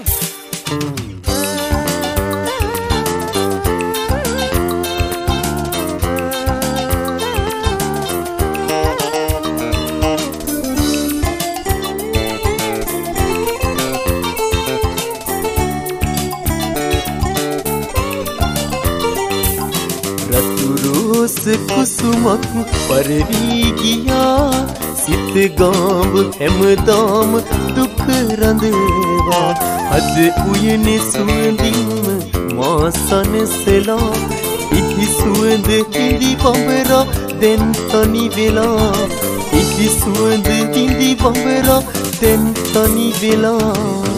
කුසුමක් පරවී ගියා සිත ගාඹ හැමදාම දුක රඳවා අද උයනේ සුවඳින්ම මා සනසලා ඉහි සුවඳ හිඳි බඹරා දැන් තනි වෙලා ඉහි සුවඳ හිඳි බඹරා දැන් තනි වෙලා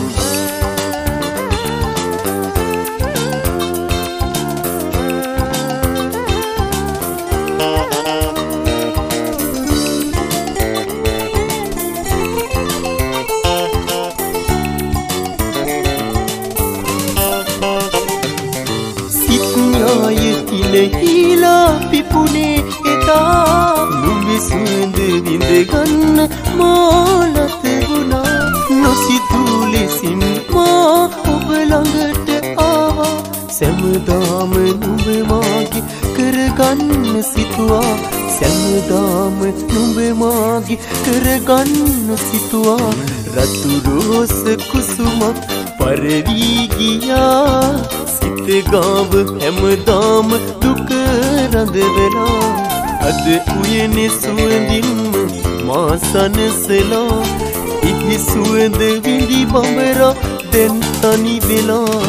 හිලා පිපුනේ එදා නුඹේ සුවඳ විඳ ගන්න මාලත වුණා නොසිතූ ලෙසින් මා ඔබ ළඟට ආවා සෑමදාම නුඹ මාගේ කරගන්න සිතුවා සෑම හැමදාම නුඹ මාගේ කරගන්න සිතුවා රතු රෝස කුසුමක් පරවී ගියා සිත ගාව හැමදාම දුක රඳවලා අද උයනේ සුවඳින්ම මා සනසලා ඉහි සුවඳ විඳි බඹරා දැන් තනි වෙලා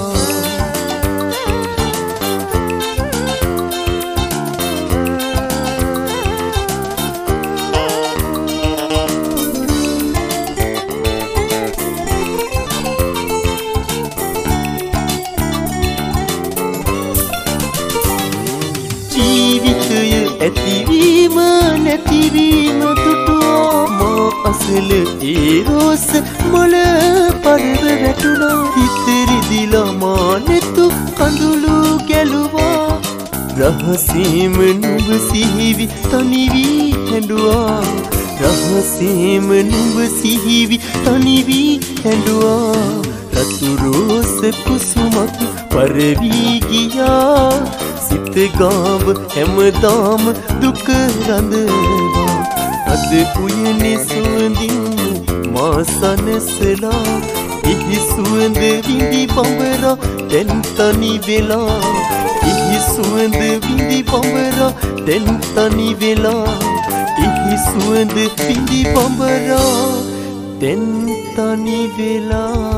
ඇතිවීම නැතිවීම දුටුවා මා අසල ඒ රෝස මොළ පරව වැටුණා හිතරිදිලා මා නෙතු කඳුළු ගැලුවා රහසේම නුඹ සිහිවි තනිවී හැඬුවා රහසේම නුඹ සිහිවි තනිවී හැඬුවා රතු රෝස කුසුමක් පරවී ගියා සිත ගාව හැමදාම දුක රඳවා අද උයනේ සුවඳින් මා සනසලා ඉහි සුවඳ විඳි බඹරා දැන් තනි වෙලා ඉහි සුවඳ විඳි බඹරා දැන් තනි වෙලා ඉහි සුවඳ විඳි බඹරා දැන් තනි වෙලා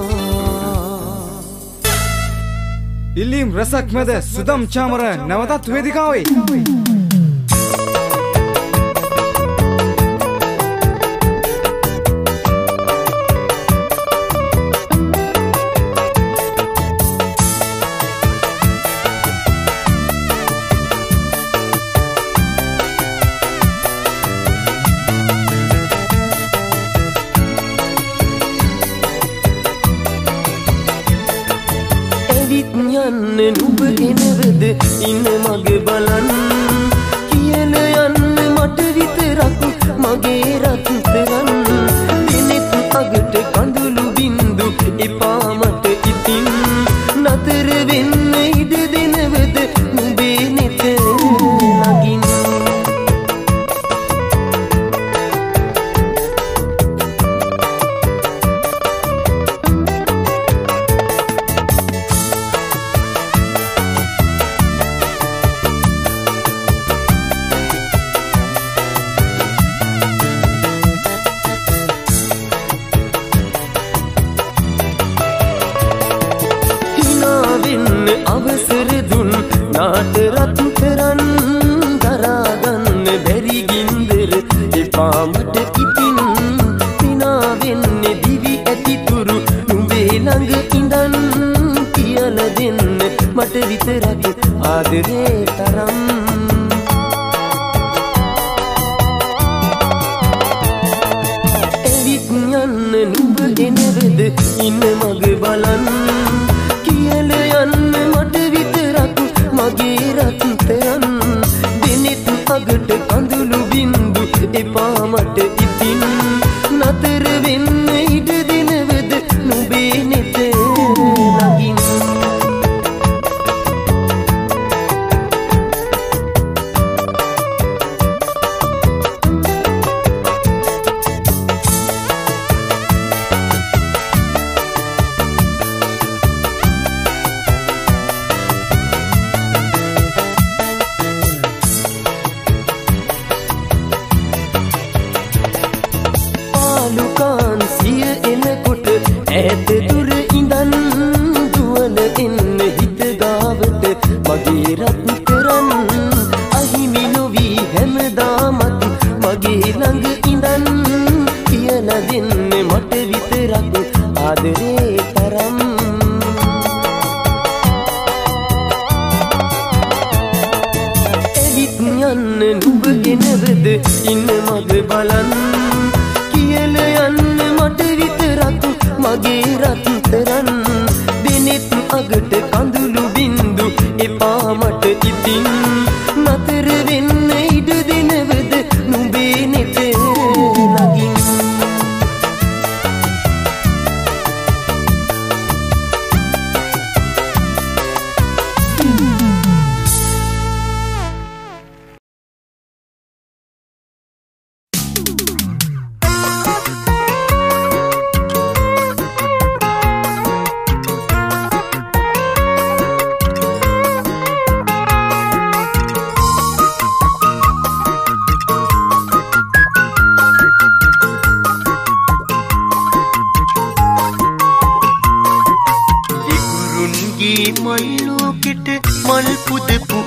ඉල්ලීම් රසක් මැද සුදම් චාමර නැවතත් වේදිකාවේ යන්න නුඹ එනවද ඉන්න මගේ බලන් කියල යන්න මට විතරක් මගේ රත්තරන් දෙනෙත් අගට කඳුළු බින්දු එපා මට ඉතින් නතර වෙන්න ඉඩ දෙනවද නුඹේ නෙත නගින් අවසර දුන් නාට රත්තරන් දරාගන්න බැරි ගින්දර එපා මට ඉතින් පිනා වෙන්නේ දිවි ඇතිතුරු නුඹේ ළඟ ඉඳන් කියල දෙන්න මට විතරක් ආදරේ තරම් එවිත් යන්න නුඹ එනවද ඉන්න මග බලන් කියල යන්න මට විතරක් මගේ රත්තරන් දෙනෙත් අගට කඳුළු බින්දු එපා මට ඉතින් නතර වෙන්න ඉඩ දෙනවද නුඹේ නෙත නගින් සිය එනකොට ඈත දුර ඉඳන් දුවන එන්න හිත ගාවට මගේ රත්තරන් අහිමි නොවී හැමදාමත් මගේ ළඟ ඉඳන් කියලා දෙන්න මට විතරක් ආදරේ තරම් එවිත් යන්න නුඹ එනවද ඉන්න මග බලන් කියල යන්න මට විතරක් මගේ රත්තරන් දෙනෙත් අගට කඳුළු බින්දු එපා මට ඉතින් නතර වෙන්න ඉඩ දෙනවද නුඹේ නෙත නගින්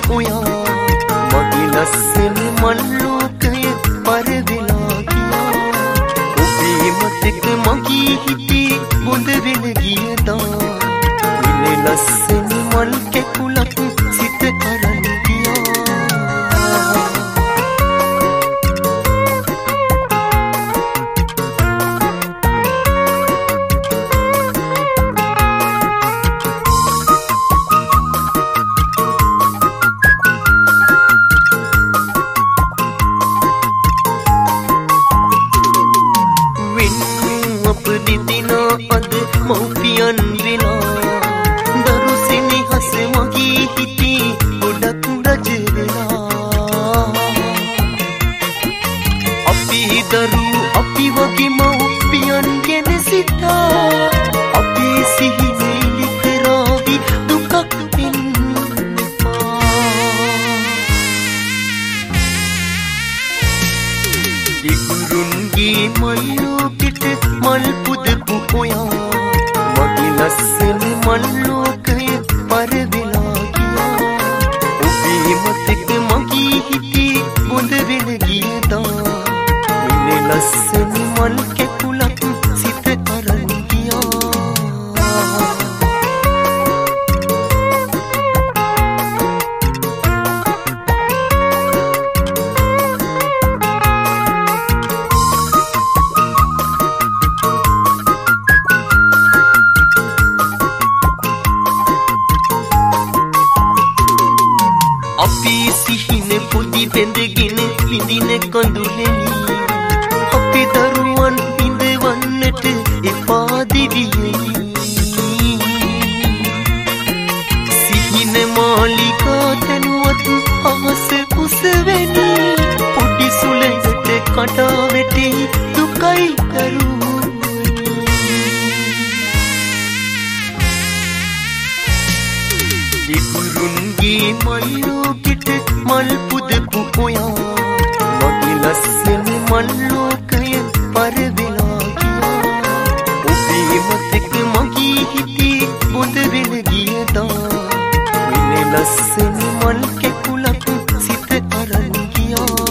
ඔයා මගේ ලස්සන මල් ලෝකය පරදලා ගියා ඔබේ මතක මගේ හිතේ බොඳ වෙන ගියදා මේ ලස්සන මල් කැකුලක් සිත අරන් මෞපියන් වෙලා දරු සෙනෙහස මගේ හිතේ ගොඩක් රජ වෙලා අපි දරු අපි වගේ මෞපියන් ගැන සිතා අපේ සිහිනේ කරාවි දුකක් වෙන්නවා දිගුරුන්ගේ මල්ලෝකෙට මල් පුදපු ඔයා මගේ ලස්සන මල් ලෝකය පරදලා ගියා ඔබේ මතක මගේ හිතේ බොඳ වෙන ගියදා මේ ලස්සන මල් කැකුලක් සිත අරන් ගියා අපේ සිහින පොඩි බැඳගෙන විඳින කඳුලෙනි අපේ දරුවන් විඳවන්නට එපා දෙවියනි සිහින මාලිකා තනුවත් අහස උසවෙනි පොඩි සුළඟට කඩා වැටි දුකයි දිගුරුන්ගේ මල්ලෝකෙට මල් පුදපු ඔයා මගේ ලස්සන මල් ලෝකය පරදලා ගියා ඔබේ මතක මගේ හිතේ බොඳ වෙන ගියදා මේ ලස්සන මල් කැකුලක් සිත අරන් ගියා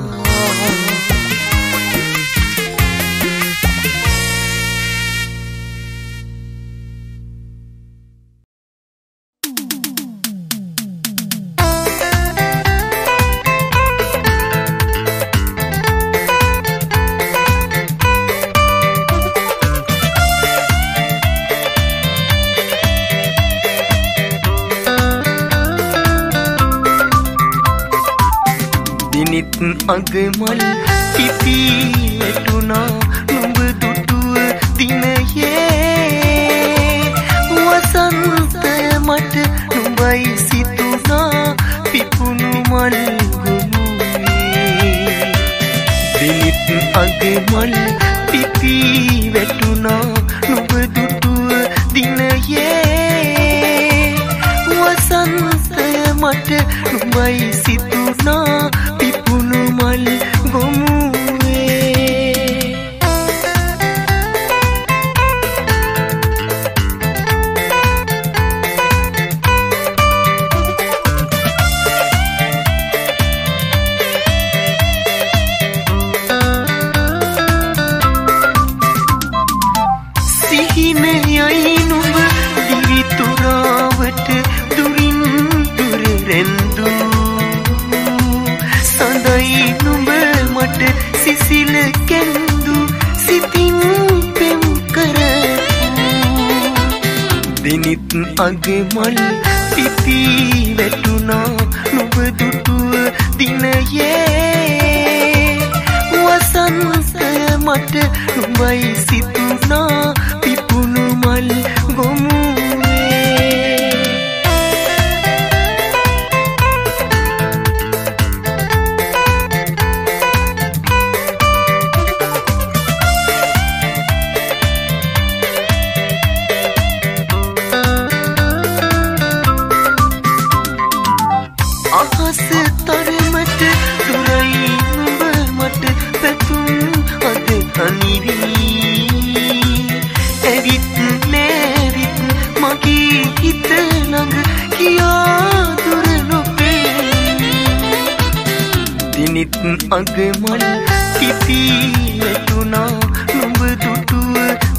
අගමල් පිපි වැටුණා නුඹ දුටුව දිනයේ වසන්තය මට නුඹයි සිතුනා පිපුණු මල් ගොමුවේ දිනිත් අගමල් පිපි වැටුණා නුඹ දුටුව දිනයේ වසන්තය මට නුඹයි සිතුනා පිපුණු මල් ගොමුවේ සිහිනයයි නුඹ දිවි තුරාවට දුරින් දුර රැඳු සඳයි නුඹ මට සිසිල කැඳු සිතින් පෙම් කරපු දිනිත් අගමල් පිපි වැටුණා නුඹ දුටුව දිනයේ වසන්තය මට නුඹයි සිතුනා පිපුණු මල් ගොමුවේ අහස තරමට දුරයි නුඹ මට පැතුම් අද අනිවී දිනෙත් අගමල් පිපි වැටුණා නුඹ දුටුව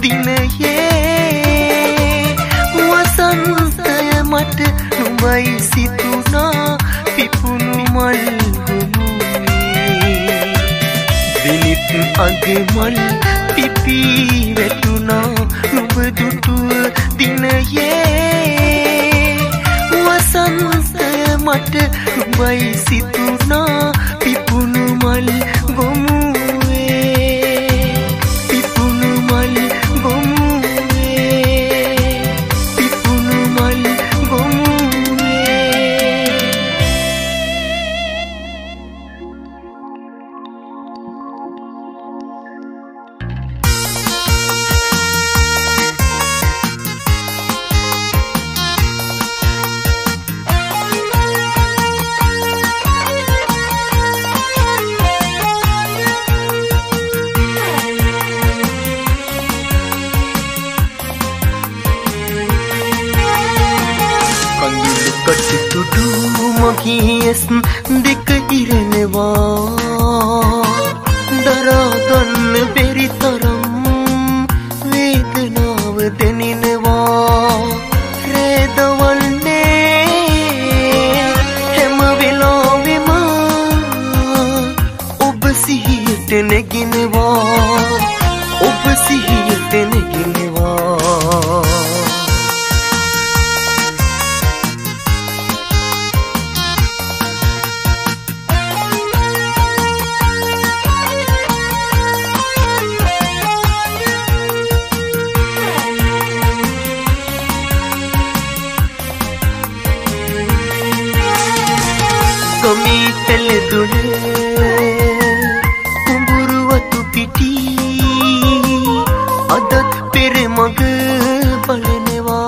දිනයේ වසන්තය මට නුඹයි සිතුනා පිපුණු මල් ගොමුවේ දිනෙත් අගමල් පිපි වැටුණා නුඹ දුටුව දිනයේ වසන්තය මට නුඹයි සිතුනා පිපුණු මල් ගොමුවේ පිපුණු මල් ගොමුවේ පිපුණු මල් ගොමුවේ කටුටු මගියස් දෙක ඉරනවා දරා ගන්න බැරි තරම් වේදනාව දැනෙනවා රේදවන්නේ හැම වෙලාවෙම ඔබ සිහියට නැගිනවා ඔබ සිහියට නැගිනවා Kami teledule kumburu watu piti adat pere mag balenewa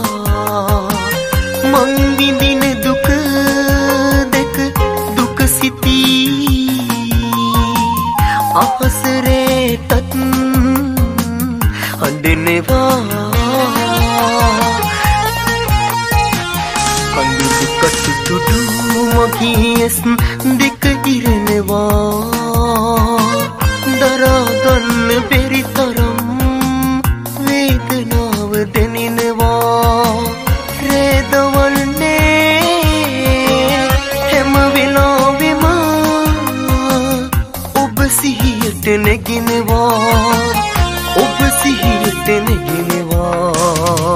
mang bindin duka dek duka siti ahasre tat andenewa kandu katutu මගියස් දෙක ඉරනවා දරා ගන්න බැරි තරම් වේදනාව දැනෙනවා රේදවන්නේ හැම වෙලාවෙම ඔබ සිහියට නැගිනවා ඔබ සිහියට නැගිනවා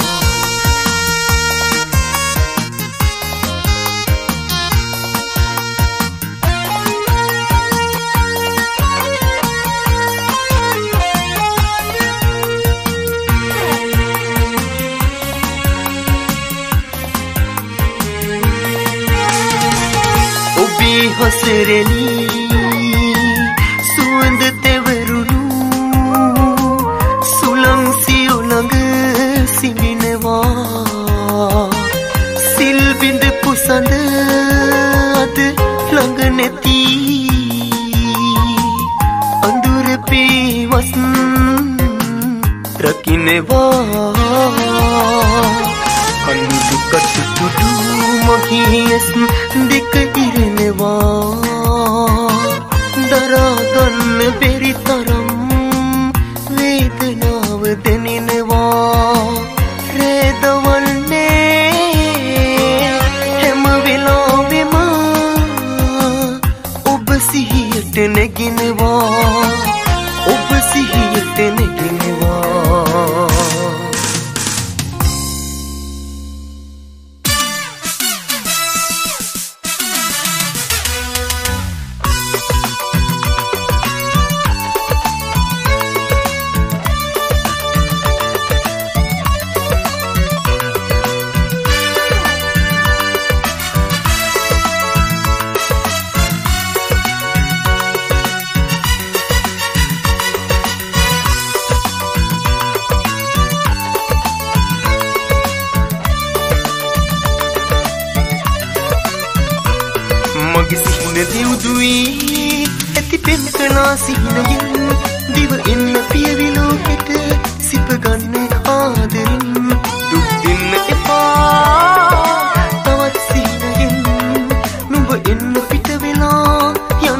හසරෙලි සුවඳ තෙවරුණු සුළං සියුළඟ සිඹිනවා සිල් බිඳපු සඳ අද ළඟ නැති අඳුර පේවස් රකින්නවා කඳුළු කටුටු මගියස් දෙක ඉරනවා දරා ගන්න බැරි තරම් වේදනාව දැනෙනවා රේදවන්නේ හැම වෙලාවෙම ඔබ සිහියට නැගිනවා ඔබ සිහියට නැගිනවා දිව්දුවී ඇති පෙම් කලා සිහිනයෙන් දිව එන්න පියවිලෝ හෙට සිප ගන්න ආදරින් දුක් දෙන්න එපා තවත් සිහිනයෙන් නුඹ එන්න පිට වෙලා යන්න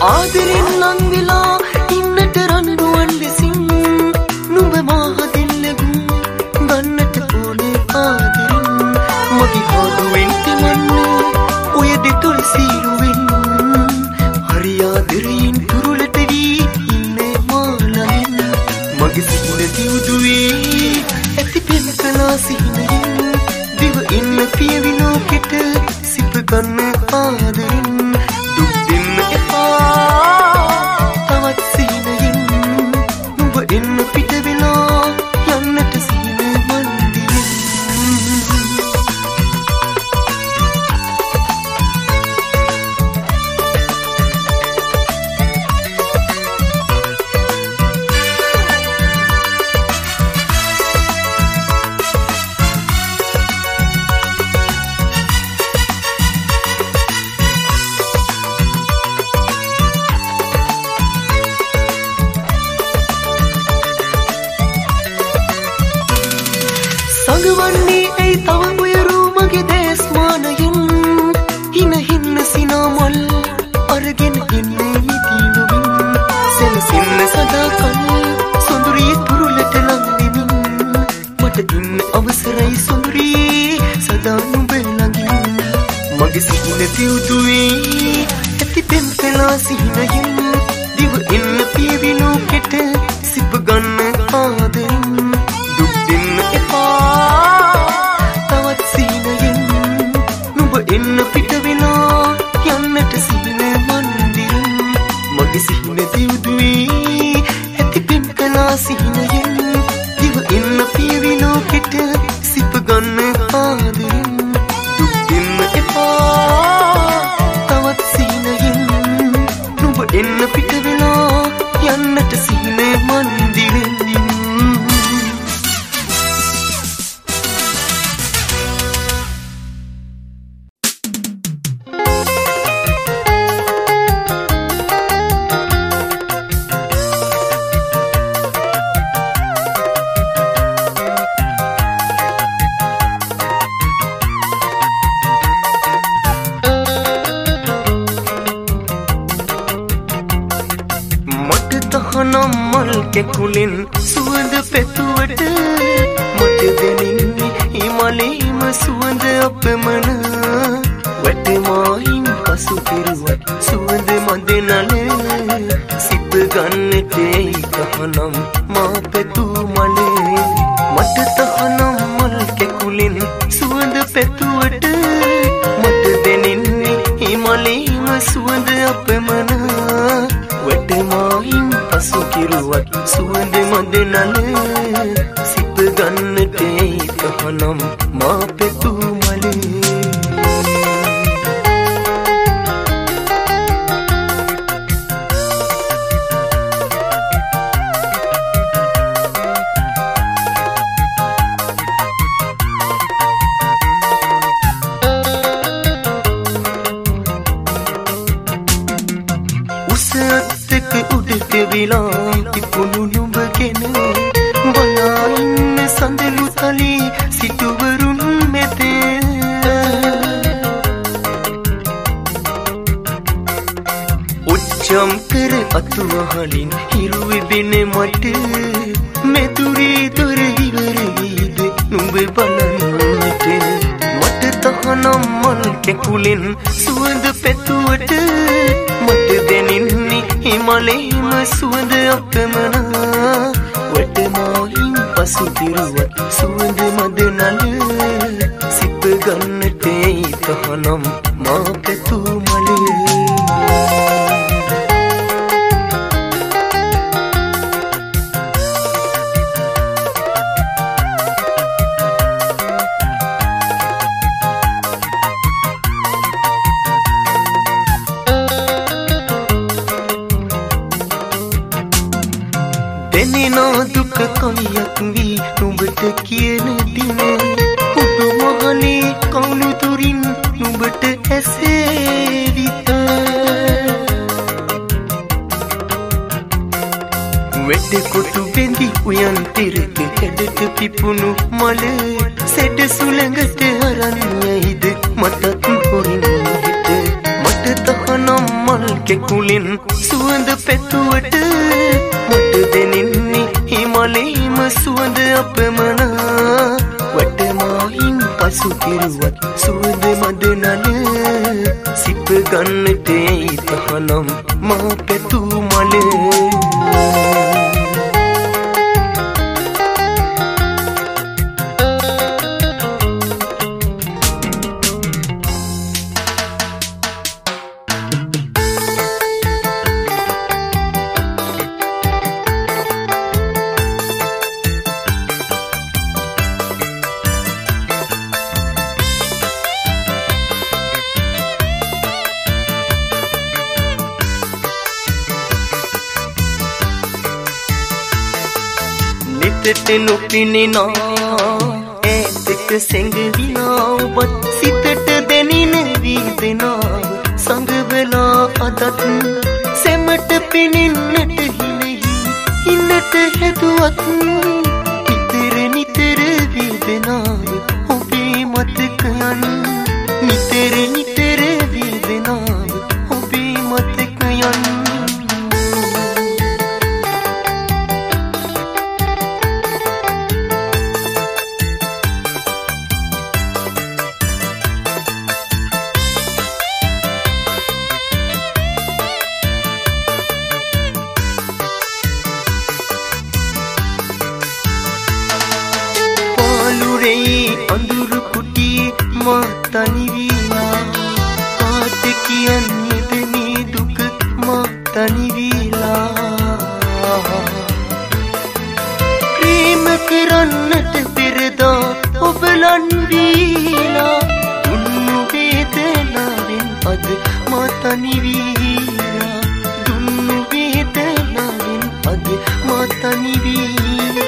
ආදරෙන් ලං වෙලා ඉන්නට රණ්ඩුවන් ලෙසින් නුඹ මාහ දෙල්ලගුම් ගන්නට ඕනේ ආදරෙන් මගේ හාදුවෙන් තිමන්න ඔය දෙතොල් සීරුවෙන් හරි ආදරයෙන් තුරුලට වී ඉන්නේ මාලෙන් මගේ සිහින දියුදුවේ ඇති පෙම් කලා සිහිනයෙන් දිව ඉන්න පියවි ලෝකෙට සිප ගන්න ආදරෙන් දුක් දෙන්න එපා තවත් සිහිනයෙන් නුඹ එන්න පිට වෙලා යන්නට සිහින මන්දිරෙන් සංගවන්නේ ඇයි තව උයරු මගේ දේස්මානයෙන් හින හින්න සිනාමල් අරගෙන එන්නේ නිතිලොවින් සැලසෙන්න සදාකල් සොඳුරිය තුරුලට ලං වෙමින් මට ඉන්න අවසරයි සොඳුරියේ සදා නුඹ ළඟින් මගේ සිහින දියුදුවේ ඇති පෙම් කලා සිහිනයෙන් දිව එන්න පියවි ලෝකෙට සිප ගන්න ආදරෙන් දුක් දෙන්න එපා තවත් සිහිනයෙන් නුඹ එන්න පිට වෙලා යන්නට සිහින මන්දිරෙන් මගේ සිහින දියුදුවේ ඇති පෙම් කලා සිහිනයෙන් දිව එන්න පියවි ලෝකෙට සිප ගන්න ආදරෙන් දුක් දෙන්න එපා තවත් සිහිනයෙන් නුඹ එන්න පිට වෙලා යන්නට සිහින මන්දිරෙන් මල් කැකුලෙන් සුවඳ පැතුවට මට දැනෙන්නේ හිමලේම සුවඳ අපමණ වැටමායින් පසු කෙරුවත් සුවඳ මද නල සිප ගන්නට තහනම් මා පැතු මලේ මට තහනම් මල් කැකුලෙන් සුවඳ පැතුවට මට දැනෙන්නේ හිමලේම සුවඳ අපමණ වැටමායින් පසු කිරුවත් සුවඳ මද නල සිප ගන්නට තහනම් මා පැතු මලේ තිපුණු නුඹ කෙන බලා ඉන්න සඳලු තලී සිටුවරුන් මෙත උච්චම් කර අතුමහලින් හිරුවෙබෙන මට මෙතුරේ දොර ඉවරවීද නුඹ බලන්නට මට තහනම් මල් කැකුලෙන් සුවඳ පැතුවට මට දැනෙන්නේ හිමලේම සුවඳ අපමණ වැටමායින් පසු දිරුවත් සුවඳ මද නල සිප ගන්නට තහනම් මා පැතු මලේ දුක කොයියක් වී නුඹට කියන දින උඩු මහලේ කවුළු තුරින් නුඹට ඇසේවිත වෙඩ කොටු බෙන්දි උයන් තිරක කැඩට පිපුණු මල සැඩ සුළඟට අරන් යයිද මටත් හොරින් හිට මට තහ තහනම් මල් කෙකුලින් සුවඳ පැතුවට මට දැනෙන්නේ හිමලේම සුවඳ අපමණා වටමාහින් පසු කෙරුවත් සුවඳ මදනන සිප ගන්නට තහනම් මා පැතු මල සිතට නොපෙනෙනා ඈතට සැඟවිලා ඔබත් සිතට දැනෙන වේදනාව සංගවලා අදත් සැමට පෙනෙන්නට හිනෙහි ඉන්නට හැදුවත් නිතර නිතර වේදනාව ඔබේ මතකයන් නිතර නිතර වේදනාව ඔබේ මතකයන් අඳුරු කුටියේ මා තනි වීලා කාට කියන්නේද මේ දුක මා තනි වීලා ප්‍රේම කරන්නට පෙරදා ඔබ ලන් වීලා දුන්නු වේදනාවෙන් අද මා තනි වීලා දුන්නු වේදනාවෙන් අද මා තනි වීලා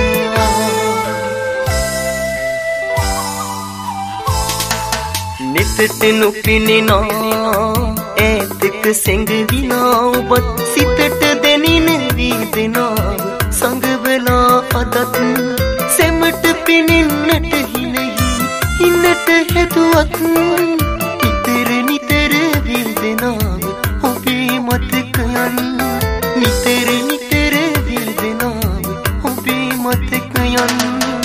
නිතට නොපෙනෙනා ඈතක සැඟවිලා ඔබත් සිතට දැනෙන වේදනාව සංගවලා අදත් සැමට පෙනෙන්නට හිනෙහි ඉන්නට හැදුවත් නිතර නිතර වේදනාව ඔබේ මතකයන් නිතර නිතර වේදනාව ඔබේ මතකයන්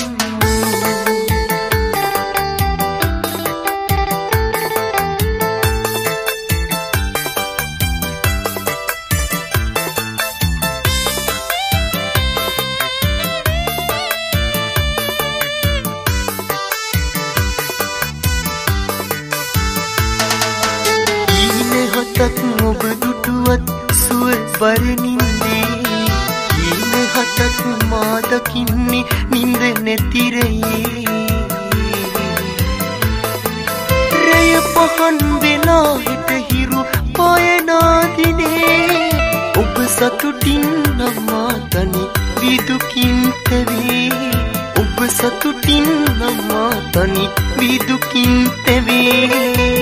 ඔබ දුටුවත් සුව වරනින්දේ ඊන හතක් මා දකින්නේ නින්ද නැතිරයේ රය පහන් වෙලා හිට හිරු පයනාදිනේ ඔබ සතුටින් නම්මා තනි විදුකින් තැවේ ඔබ සතුටින් නම්මා තනි විදුකින් තැවේ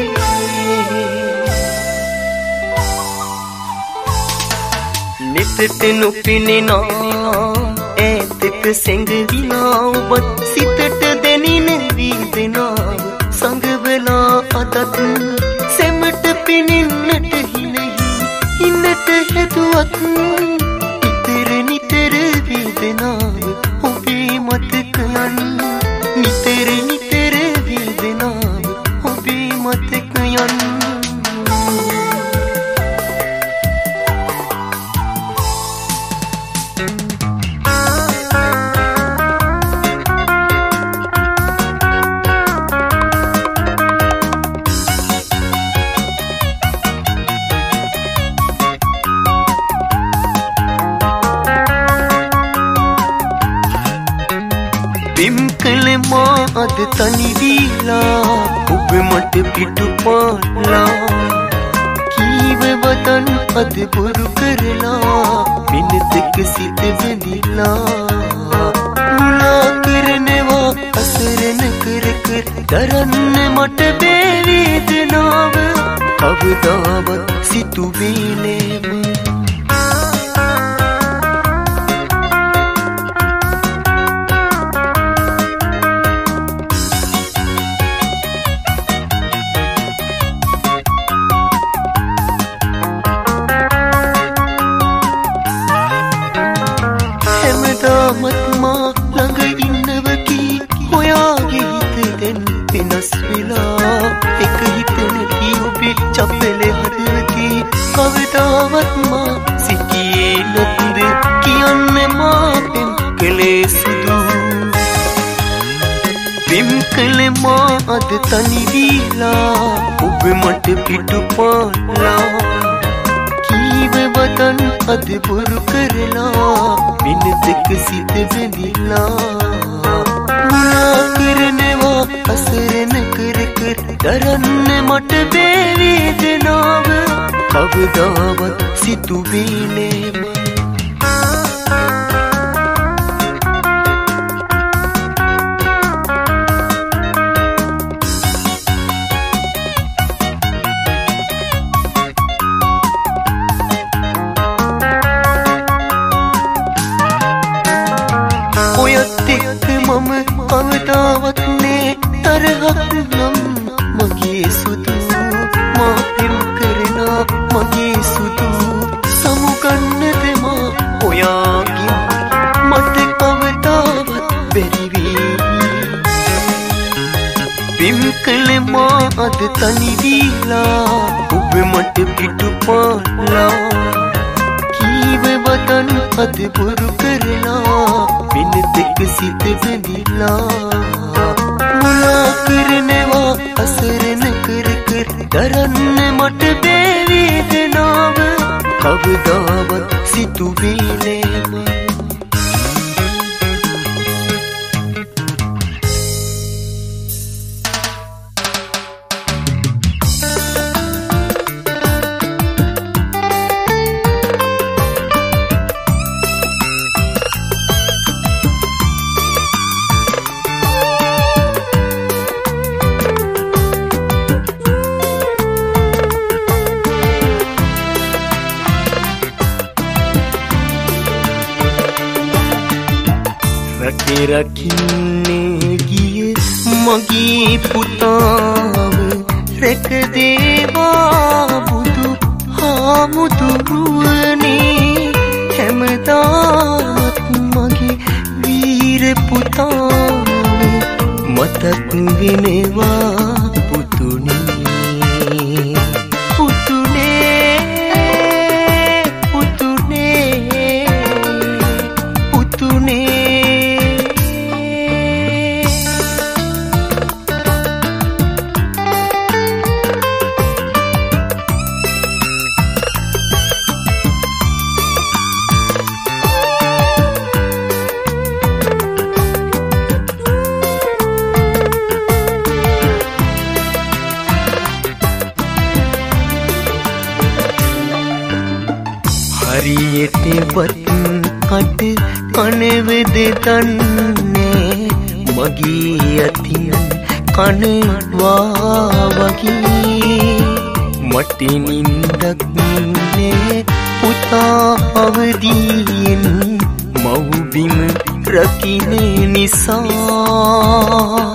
නිතට නොපෙනෙනා ඈතක සැඟවිලා ඔබත් සිතට දැනෙන වේදනාව සංගවලා අදත් සැමට පෙනෙන්නට හිනෙහි ඉන්නට හැදුවත් නිතර නිතර වේදනාව ඔබේ මතකයන් නිතර නිතර වේදනාව ඔබේ මතකයන් අද තනි වීලා ඔබ මට පිටුපාලා කීව වදන් අද බොරු කරලා මිනිතක සිත බැඳිලා මුලා කරනවා අසරණ කර කර දරන්න මට බෑ වේදනාව කවදාවත් සිතුවේ නෑම කවදාවත් මා සිටියේ නැතිද කියන්නේ මා පෙම් කළේ සුදු පෙම් කළේ මා අද තනි වීලා ඔබ මට පිටුපාලා කීව වදන් අද බොරු කරලා මින දෙක සිත බැඳිලා මුලා කරනවා අසරණ කර කර දරන්න මට වේදනාව කවදාවත් සිතුවේ නෑම ඔයත් එක්ක මම කවදාවත් නෑ තරහක් නම් මගේ සුදු මා පෙම් කරනා මගේ සුදු සමුගන්නද මා ඔයාගේ මට කවදාවත් බැරි වී පෙම් කළේ මා අද තනි වීලා ඔබ මට පිටුපාලා කීව වදන් අද බොරු කරලා මින දෙක සිත බැඳිලා මුලා කරනවා අසරණ කර කර දරන්න මට වේදනාව කවදාවත් සිතුවේ නෑම රකින්නේ ගිය මගේ පුතාව රැක දේවා බුදු හාමුදුරුවනේ හැමදාමත් මගේ වීර පුතාව මතක් වෙනවා පුතුනේ හරියට වත් කට කනවද දන්නේ මගේ අතින් කනවා වගේ මට නින්දක් නෑ පුතා අවදීන් මව්බිම රකින්න නිසා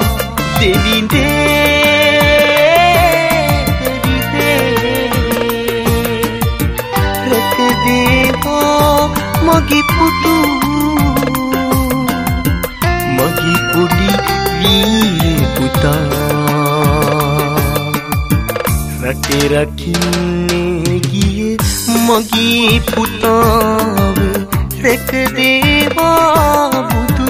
මගේ පුතු මගේ පොඩි වීර පුතා රටේ රකින්නේ ගිය මගේ පුතාව රැක දේවා බුදු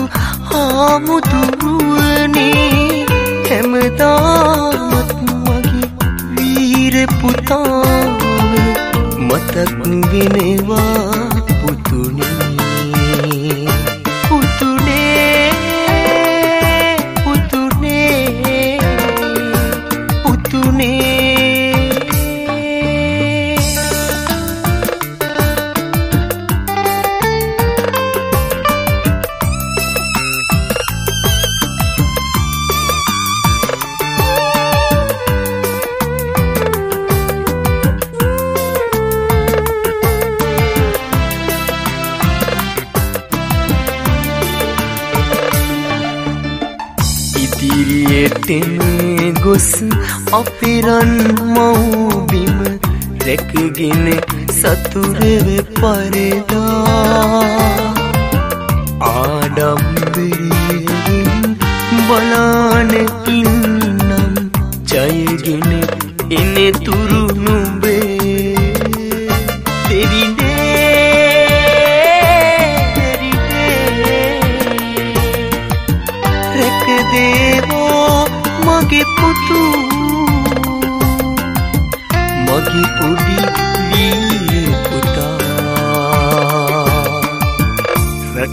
හාමුදුරුවනේ හැමදාමත් මගේ වීර පුතාව මතක් වෙනවා ඉදිරියටම ගොස් අපිරන් මව්බිම රැකගෙන සතුරව පරදා ආඩම්බරයෙන් බලාන ඉන්නම් ජයගෙන එන තුරු නුඹේ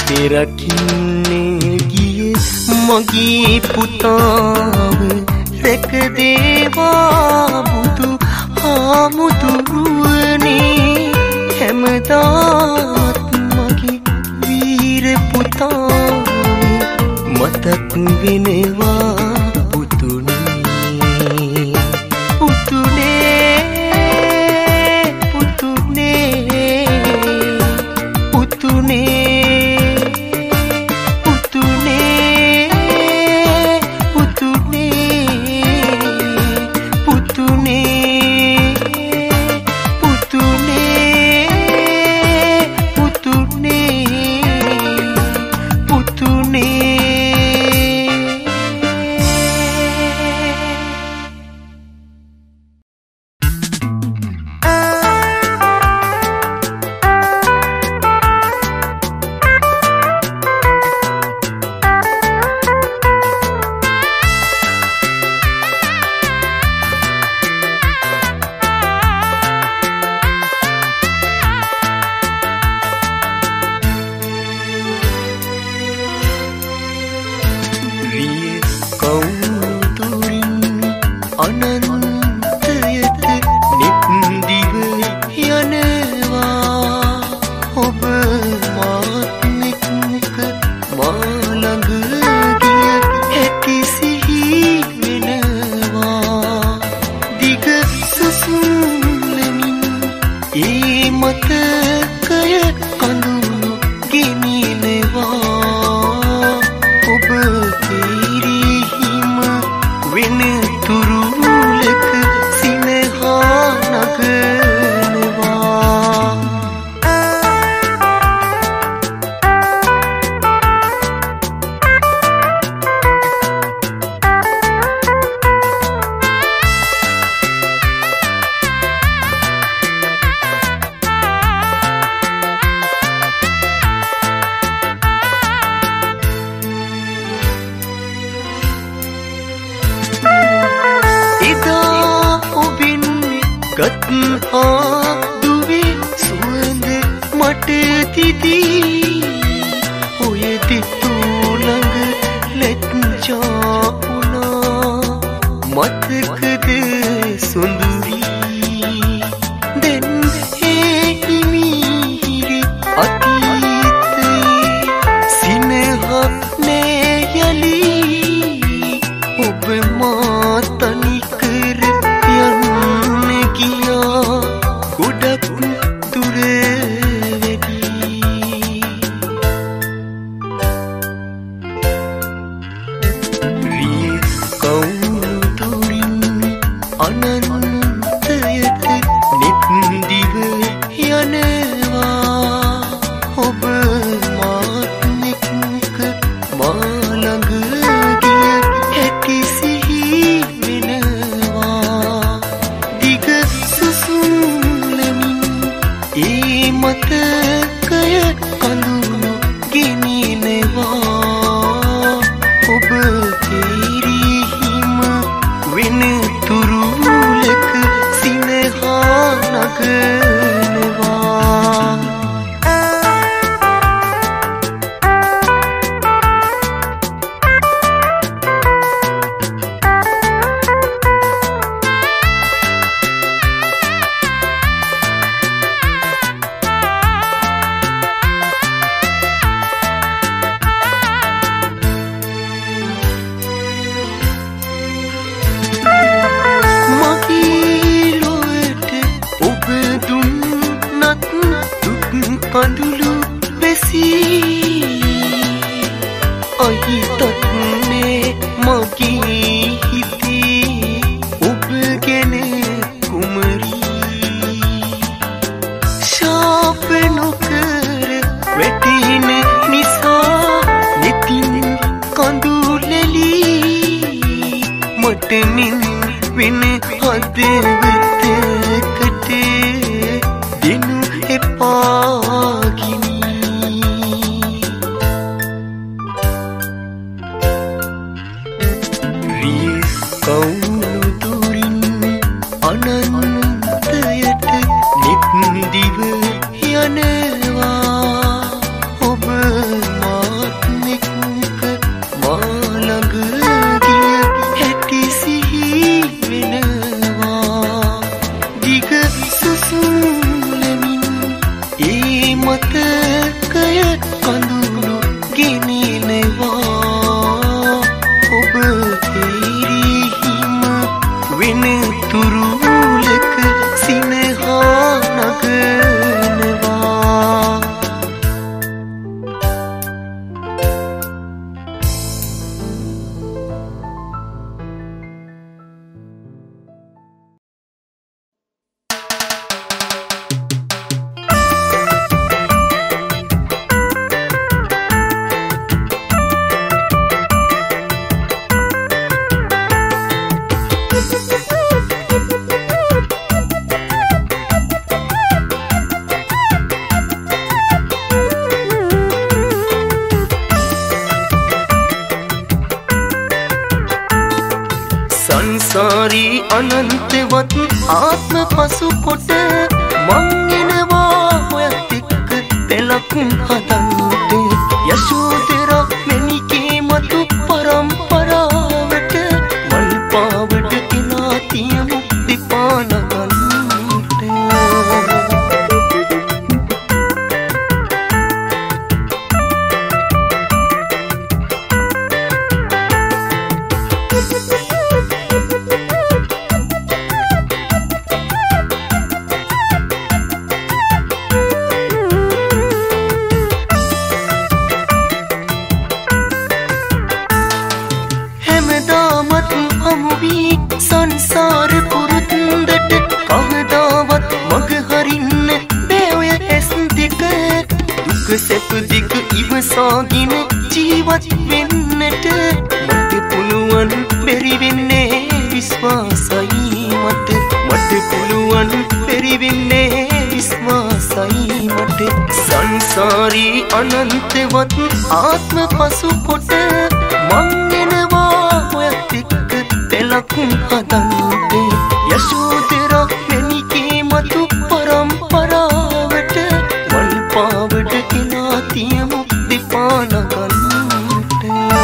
පෙරකින්නේ ගිය මගේ පුතාව රැක දේවා බුදු හාමුදුරුවනේ හැමදාත් මගේ වීර පුතාව මතක් වෙනවා දිව යනවා ඔබ මතකය කඳුළු ගෙනෙනවා ඔබ හිරිහිම වෙන තුරුලක සිනහා නගනවා සංසාරී අනන්තවත් ආත්ම පසු කොට මං එනවා ඔයත් එක්ක පෙළක් හදන්නට යශෝදරා මෙනිකේ මතු පරම්පරාවට මල් පාවට එලා තියමු දෙපාන ගන්නට සංසාර පුරුද්දට කවදාවත් මග හරින්න බෑ ඔය ඇස් දෙක දුක සැප දෙක ඉවසාගෙන ජීවත් වෙන්නට මට පුළුවන් බැරි වෙන්නේ විශ්වාසයි මට පුළුවන් බැරි වෙන්නේ විශ්වාසයි මට සංසාරී අනන්තවත් ආත්ම පසු කොට මං එනවා ඔයත් එක්ක පෙළක් හදන්නට යශෝදරා මෙනිකේ මතු පරම්පරාවට මල් පාවට එලා තියමු දෙපාන ගන්නට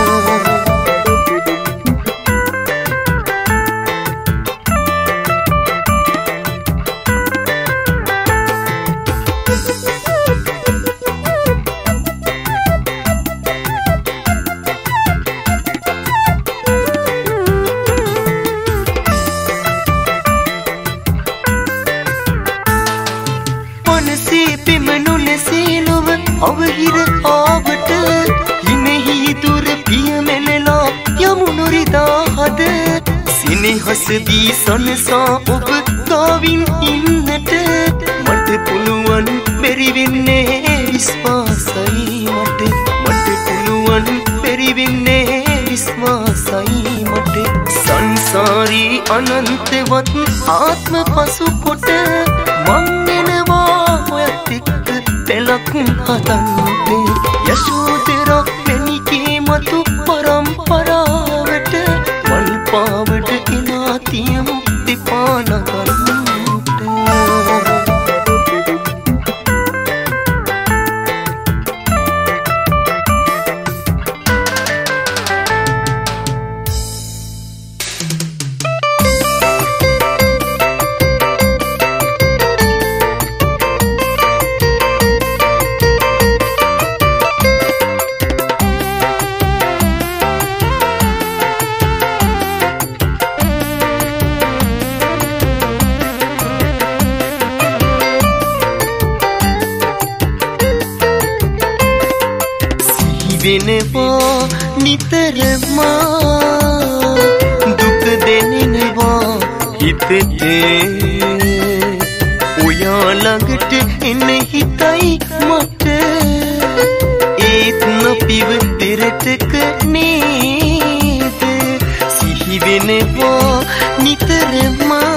අවහිර ආවට හිනෙහි දුර පියමැනලා යමුනුරිදා හද සිනහස දී සනසා ඔබ ගාවින් ඉන්නට මට පුළුවන් බැරි වෙන්නේ විශ්වාසයි මට පුළුවන් බැරි වෙන්නේ විශ්වාසයි මට සංසාරී අනන්තවත් ආත්ම පසු කොට මං එනවා ඔයත් එක්ක පෙළක් හදන්නට යශෝදරා මෙනිකේ මතු පරම්පරාවට මල් පාවට එලා තියමු දෙපාන ගන්නට වෙනවා නිතරම දුක දෙනෙනවා හිතට ඔයා ළඟට එන්න හිතයි මට ඒත් නොපිව දෙරටක නේද සිහි වෙනවා නිතරම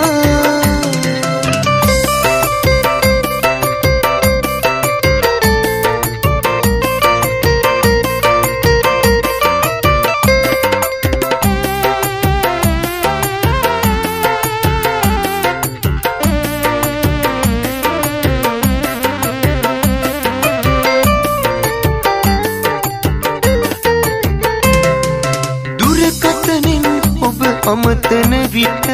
අමතන විට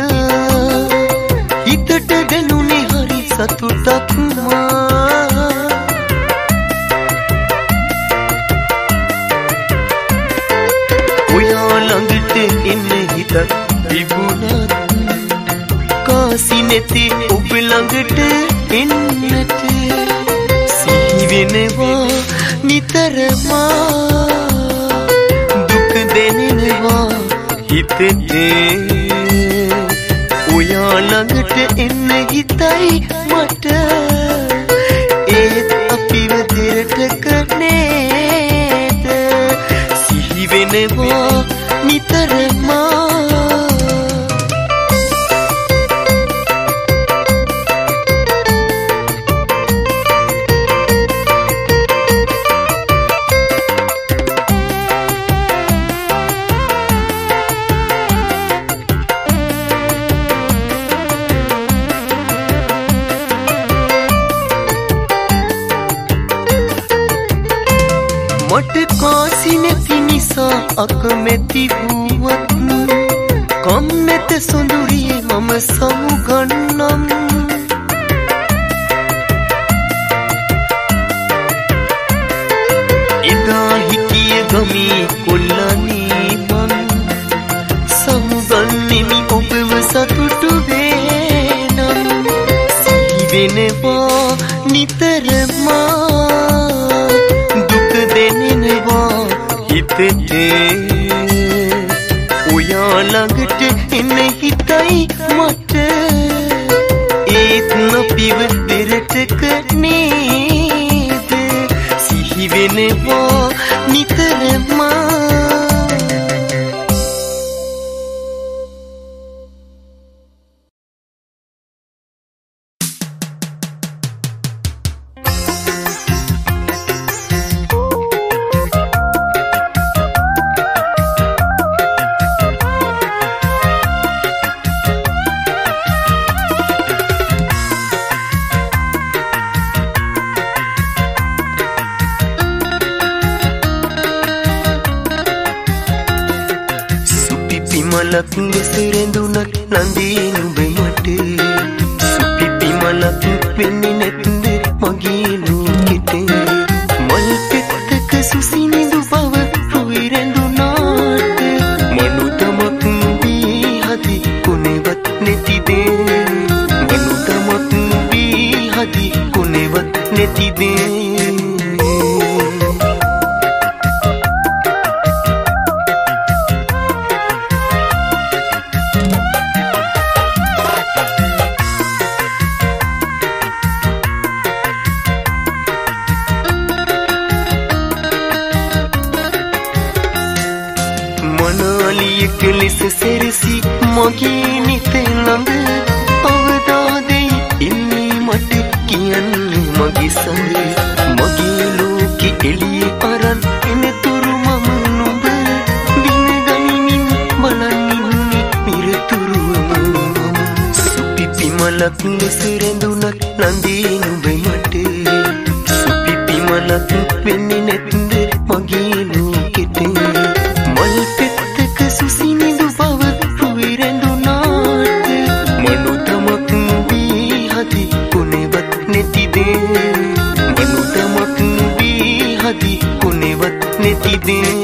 හිතට දැනුනේ හරි සතුටක් මා එන්න හිතක් තිබුණත් කාසි නැති ඔබ ළඟට එන්නට සිහි වෙනවා නිතරම දුක දැනෙනවා හිතට ඔයා ළඟට එන්න හිතයි මට ඒත් අපිව දෙරට කරන්නේද සිහි වෙනවා නිතරම මට කාසි නැති නිසා අකමැති වුවත් කම්මැත සොඳුරියේ මම සමුගන්නම් එදා හිටිය ගමේ කොල්ලනේ මං සමුගන්නෙමි ඔබව සතුටු වේනම් සිහි වෙනවා නිතරම හිතට ඔයා ළඟට එන්න හිතයි මට ඒත් අපිව දෙරට කරන්නේද සිහි වෙනවා නිතරම මලක් දෙසරඳුනක් නන්දී නුඹ මට සුපිපි මලක් වෙන්නේ නැත්ද මගේ ලෝකෙට මල් පෙත්තක සුසිනිඳු බව රුයි රැඳුනාට මනුතමක් නුඹේ හදි කොනෙවත් නැතිදේ මනුතමක් නුඹේ හදි කොනෙවත් නැතිදේ ලෙස සැරසි මගේ නිතේ ළඟ අවදාදෙයි ඉන්නේ මට කියන්න මගේ සඳ මගේ ලෝකෙ එළිය අරන් එනතුරු මම නුඹ දින ගනිමින් බලන්නේ නිරතුරුවම සුපිපි මලක් ලෙස රැඳුනක් නන්දී නුඹ මට සුපිපි මලක් වෙන්නේ නැත්ද මගේ ලෝකෙට මල් පෙත්තක සුසිනිඳු බව රුයි රැඳුනාට මනුතමක් නුඹේ හදි කොනෙවත් නැතිදේ මනුතමක් නුඹේ හදි කොනෙවත් නැතිදේ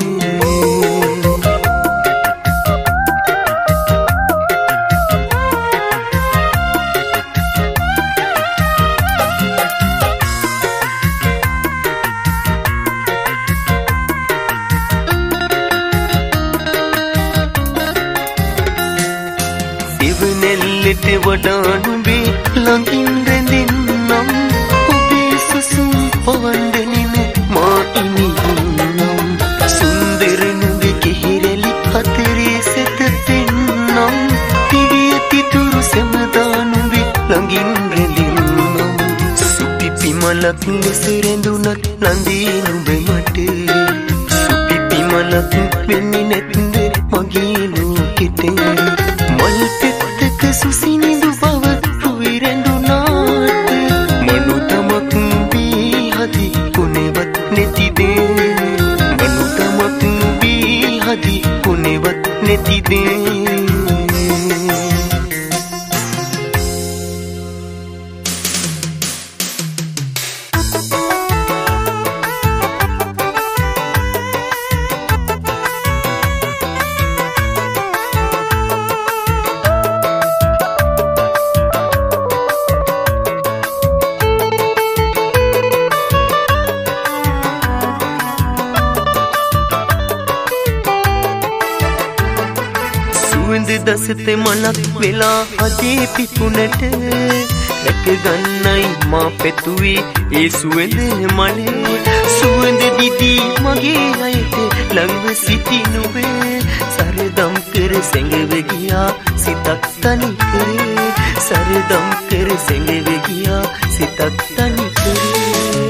එවනෙල්ලට වඩා නුඹේ ළඟින් රැඳෙන්නම් ඔබේ සුසුම් පවන්දෙනින මා ඉනිහින්නම් සුන්දර නුඹේ කෙහෙරැලි අතරේ සැතපෙන්නම් දිවිය තිතුරු සැමදා නුඹේ ළඟින් රැඳෙන්නම් සුපිපි මලක් ලෙස රැඳුනක් නන්දී නුඹ මට සුපිපි මලක් වෙන්නේ නැත්ද මගේ ලෝකෙට මල් පෙත්තක සුසිනිඳු බව රුයි රැඳුනාට මනුතමක් නුඹේ හදි කොනෙවත් නැතිදේ මනුතමක් නුඹේ හදි කොනෙවත් නැතිදේ දසත මලක් වෙලා අදේ පිපුණට රැක ගන්නයි මා පැතුවේ ඒ සුවඳ මලේ සුවඳ දිදී මගේ අයට ළඟ සිටි නුඹේ සරදම් කර සැඟව ගියා සිතක් තනි කරේ සරදම් කර සැඟව ගියා සිතක් තනි කරේ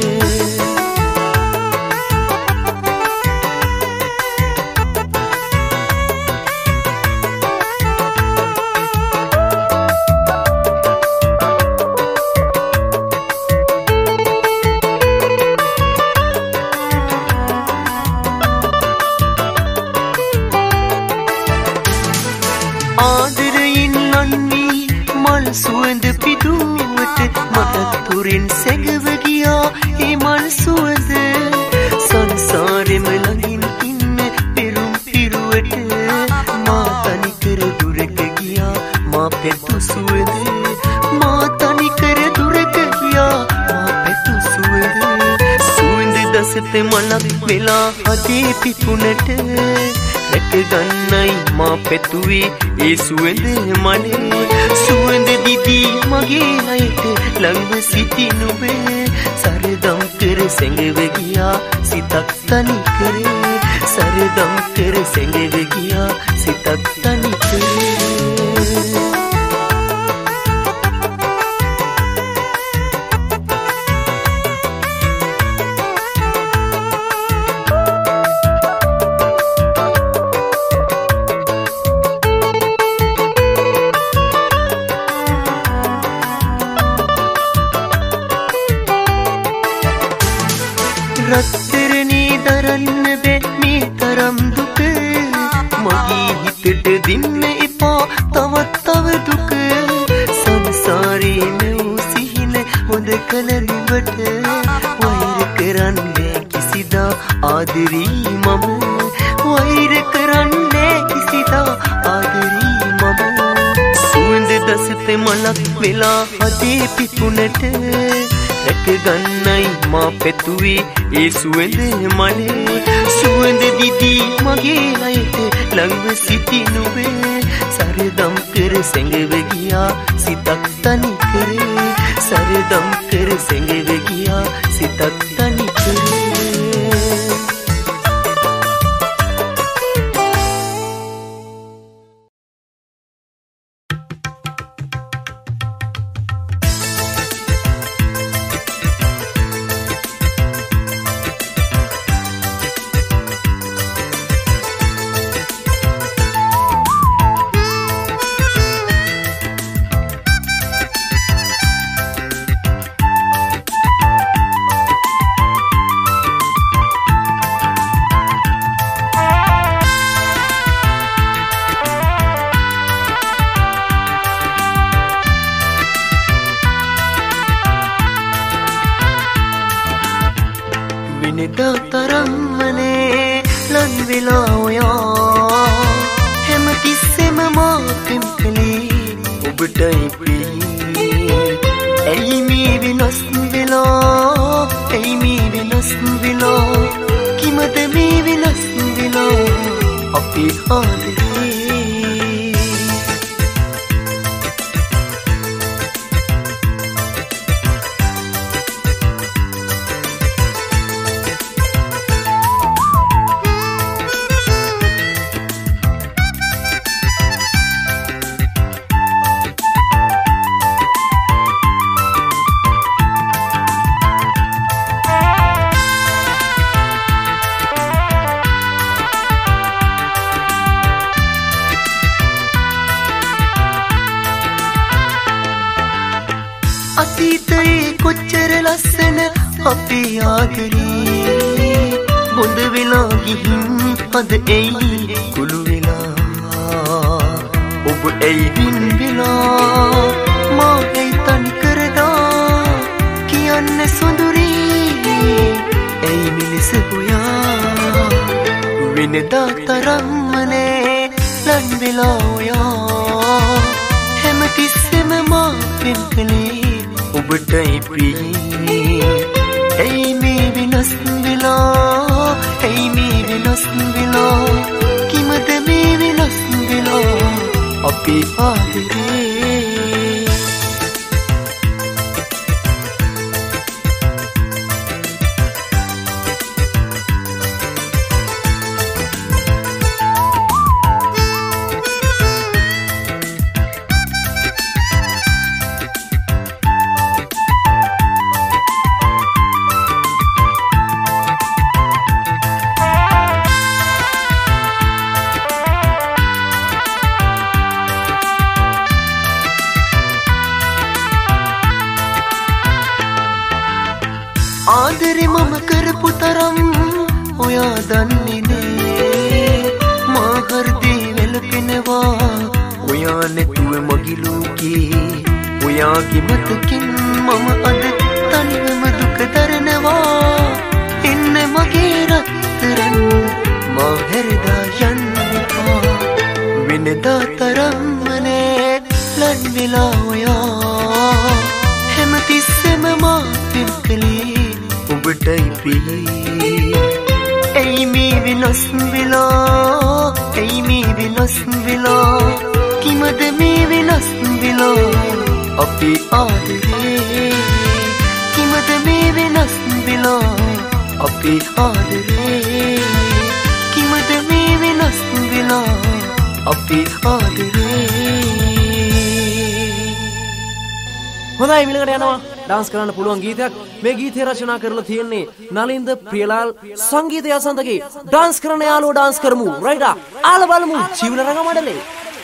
සුවඳ පිටුවට මට තුරින් සැඟව ගියා ඒ මල් සුවඳ සංසාරෙම ළඟින් ඉන්න පෙරුම් පිරුවට මා තනිකර දුරක ගියා මා පැතු සුවඳ මා තනිකර දුරක ගියා මා පැතු සුවඳ සුවඳ දසත මලක් වෙලා අදේ පිපුණට රැක ගන්නයි මා පැතුවේ ඒ සුවඳ මලේ සුවඳ දිදී මගේ අයට ළඟ සිටි නුඹේ සරදම් කර සැඟව ගියා සිතක් තනි කරේ සරදම් කර සැඟව ගියා සිතක් තනි කරේ රත්තරනේ දරන්න බෑ මේ තරම් දුක මගේ හිතට දෙන්න එපා තවත් තව දුක සංසාරේ මෙව් සිහින හොඳ කල නුඹට වෛර කරන්නේ කිසිදා ආදරී මම වෛර කරන්නේ කිසිදා ආදරී මම සුවඳ දසත මලක් වෙලා අදේ පිපුණට රැක ගන්නයි මා පැතුවේ ඒ සුවඳ මලේ සුවඳ දිදී මගේ අයට ළඟ සිටි නුඹේ සරදම් කර සැඟව ගියා සිතක් තනි කරේ සරදම් කර සැඟව ගියා සිතක් තනි කරේ තරම්මනේ ලන් වෙලා ඔයා හැම තිස්සෙම මා පෙම් කළේ ඔබටයි ප්‍රිය ඇයි මේ වෙනස් වෙලා ඇයි මේ වෙනස් වෙලා කිමද මේ වෙනස් වෙලා අපේ ආදරේ අතීතයේ කොච්චර ලස්සන අපේ ආදරේ බොඳ වෙලා ගිහින් අද එයි කුළු වෙලා ඔබ එයි වින් වෙලා මා එයි තනි කරදා කියන්න සොඳුරී එයි මිනිස හොයා වෙනදා තරම්මනේ ලන් වෙලා ඔයා හැම තිස්සෙම මා පෙම් කළේ ඔබටයි ප්‍රිය ඇයි මේ වෙනස් වෙලා ඇයි මේ වෙනස් වෙලා කිමද මේ වෙනස් වෙලා ආදරේ මම කරපු තරම් ඔයා දන්නේ නෑ මා හෘදේ වෙලපෙනවා ඔයා නැතුව මගේ ලෝකේ ඔයාගේ මතකින් මම අද තනිවම දුක දරනවා එන්න මගේ රත්තරන් මා හැරදා යන්න එපා වෙනදා තරම්ම නෑ ලන් වෙලා ඔයා හැමතිස්සෙම මා පෙම් කළේ ඔබටයි ප්‍රියේ ඇයි මේ වෙනස් වෙලා ඇයි මේ වෙනස් වෙලා කිමද මේ වෙනස් වෙලා අපේ ආදරේ කිමද මේ වෙනස් වෙලා අපේ ආදරේ කිමද මේ වෙනස් වෙලා අපේ ආදරේ හොඳයි මිලකට යනවා ඩාන්ස් කරන්න පුළුවන් ගීතයක් මේ ගීතය රචනා කරලා තියෙන්නේ නලින්ද ප්‍රියලාල් සංගීතය අසන්තගේ ඩාන්ස් කරන යාළුවෝ ඩාන්ස් කරමු රයිටා ආල බලමු ජීවන රංග මඩලේ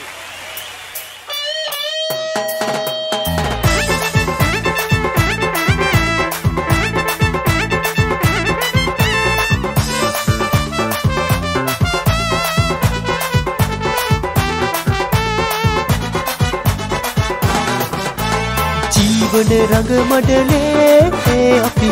ජීවන රඟ මඩලේ අපි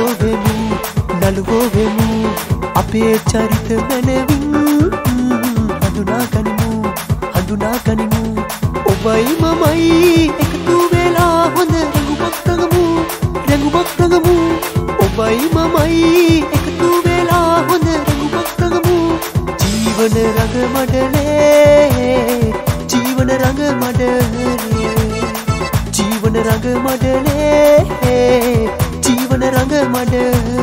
නළුවෝ වෙමු අපේ චරිත මනවින් හඳුනා ගනිමු ඔබයි මමයි එකතු වෙලා හොඳ රැඟුමක් රඟමු ඔබයි මමයි එකතු වෙලා හොඳ රැඟුමක් රඟමු ජීවන රඟ මඩලේ ජීවන රඟ මඩලේ ජීවන රඟ මඩලේ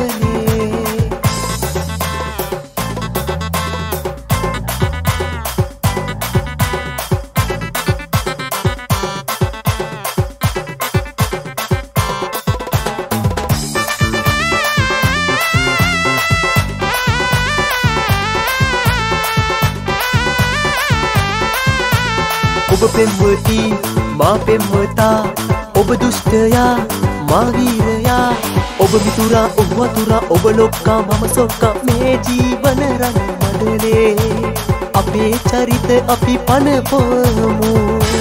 ඔබ පෙම්වති මා පෙම්වතා ඔබ දුෂ්ටයා මා වීරයා ඔබ මිතුරා ඔබ වතුරා ඔබ ලොක්කා මම සොක්කා මේ ජීවන රඟ මඩලේ අපේ චරිත අපි පනපොමු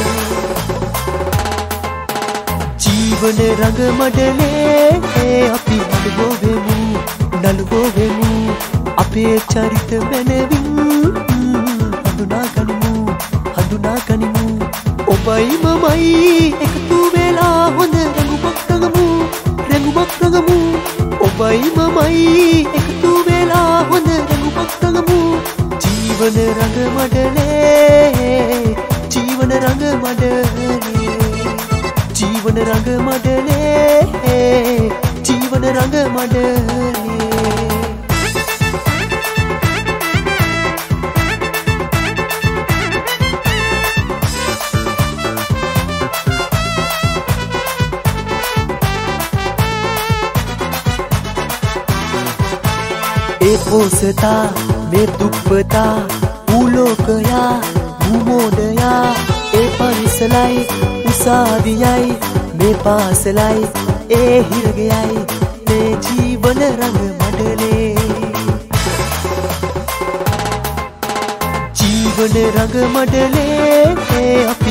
ජීවන රඟ මඩලේ අපි නළුවෝ වෙමු අපේ චරිත මනවින් හඳුනා ගනිමු ඔබයි මමයි එකතු වෙලා හොඳ රැඟුමක් රඟමු ඔබයි මමයි එකතු වෙලා හොඳ රැඟුමක් රඟමු ජීවන රඟ මඩලේ ජීවන රඟ මඩලේ ජීවන රඟ මඩලේ ජීවන රඟ මඩලේ පෝසතා මේ දුප්පතා ඌලෝකයා ඌමෝඩයා ඒ පරිසලයි උසාවියයි මේ පාසලයි ඒ හිරගයයි මේ ජීවන රඟ මඩලේ ජීවන රඟ මඩලේ අපි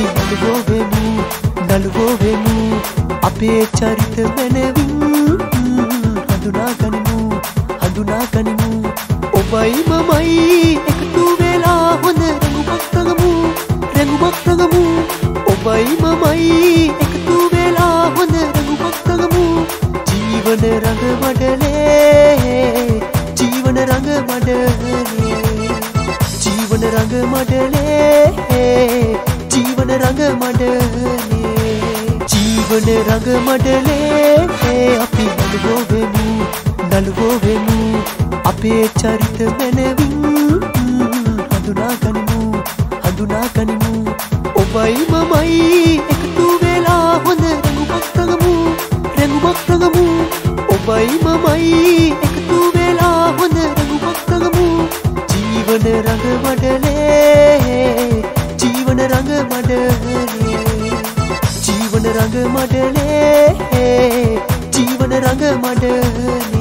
නළුවෝ වෙමු අපේ චරිත මනවින් හඳුනා ගනිමු ඔබයි මමයි එකතු වෙලා හොඳ රැඟුමක් රඟමු ඔබයි මමයි එකතු වෙලා හොඳ රැඟුමක් රඟමු ජීවන රඟ මඩලේ ජීවන රඟ මඩලේ ජීවන රඟ මඩලේ ජීවන රඟ මඩලේ ජීවන රඟ මඩලේ අපි නළුවෝ වෙමු අපේ චරිත මනවින් හඳුනා ගනිමු ඔබයි මමයි එකතු වෙලා හොඳ රැඟුමක් රඟමු ඔබයි මමයි එකතු වෙලා හොඳ රැඟුමක් රඟමු ජීවන රඟ මඩලේ ජීවන රඟ මඩලේ ජීවන රඟ මඩලේ ජීවන රඟ මඩ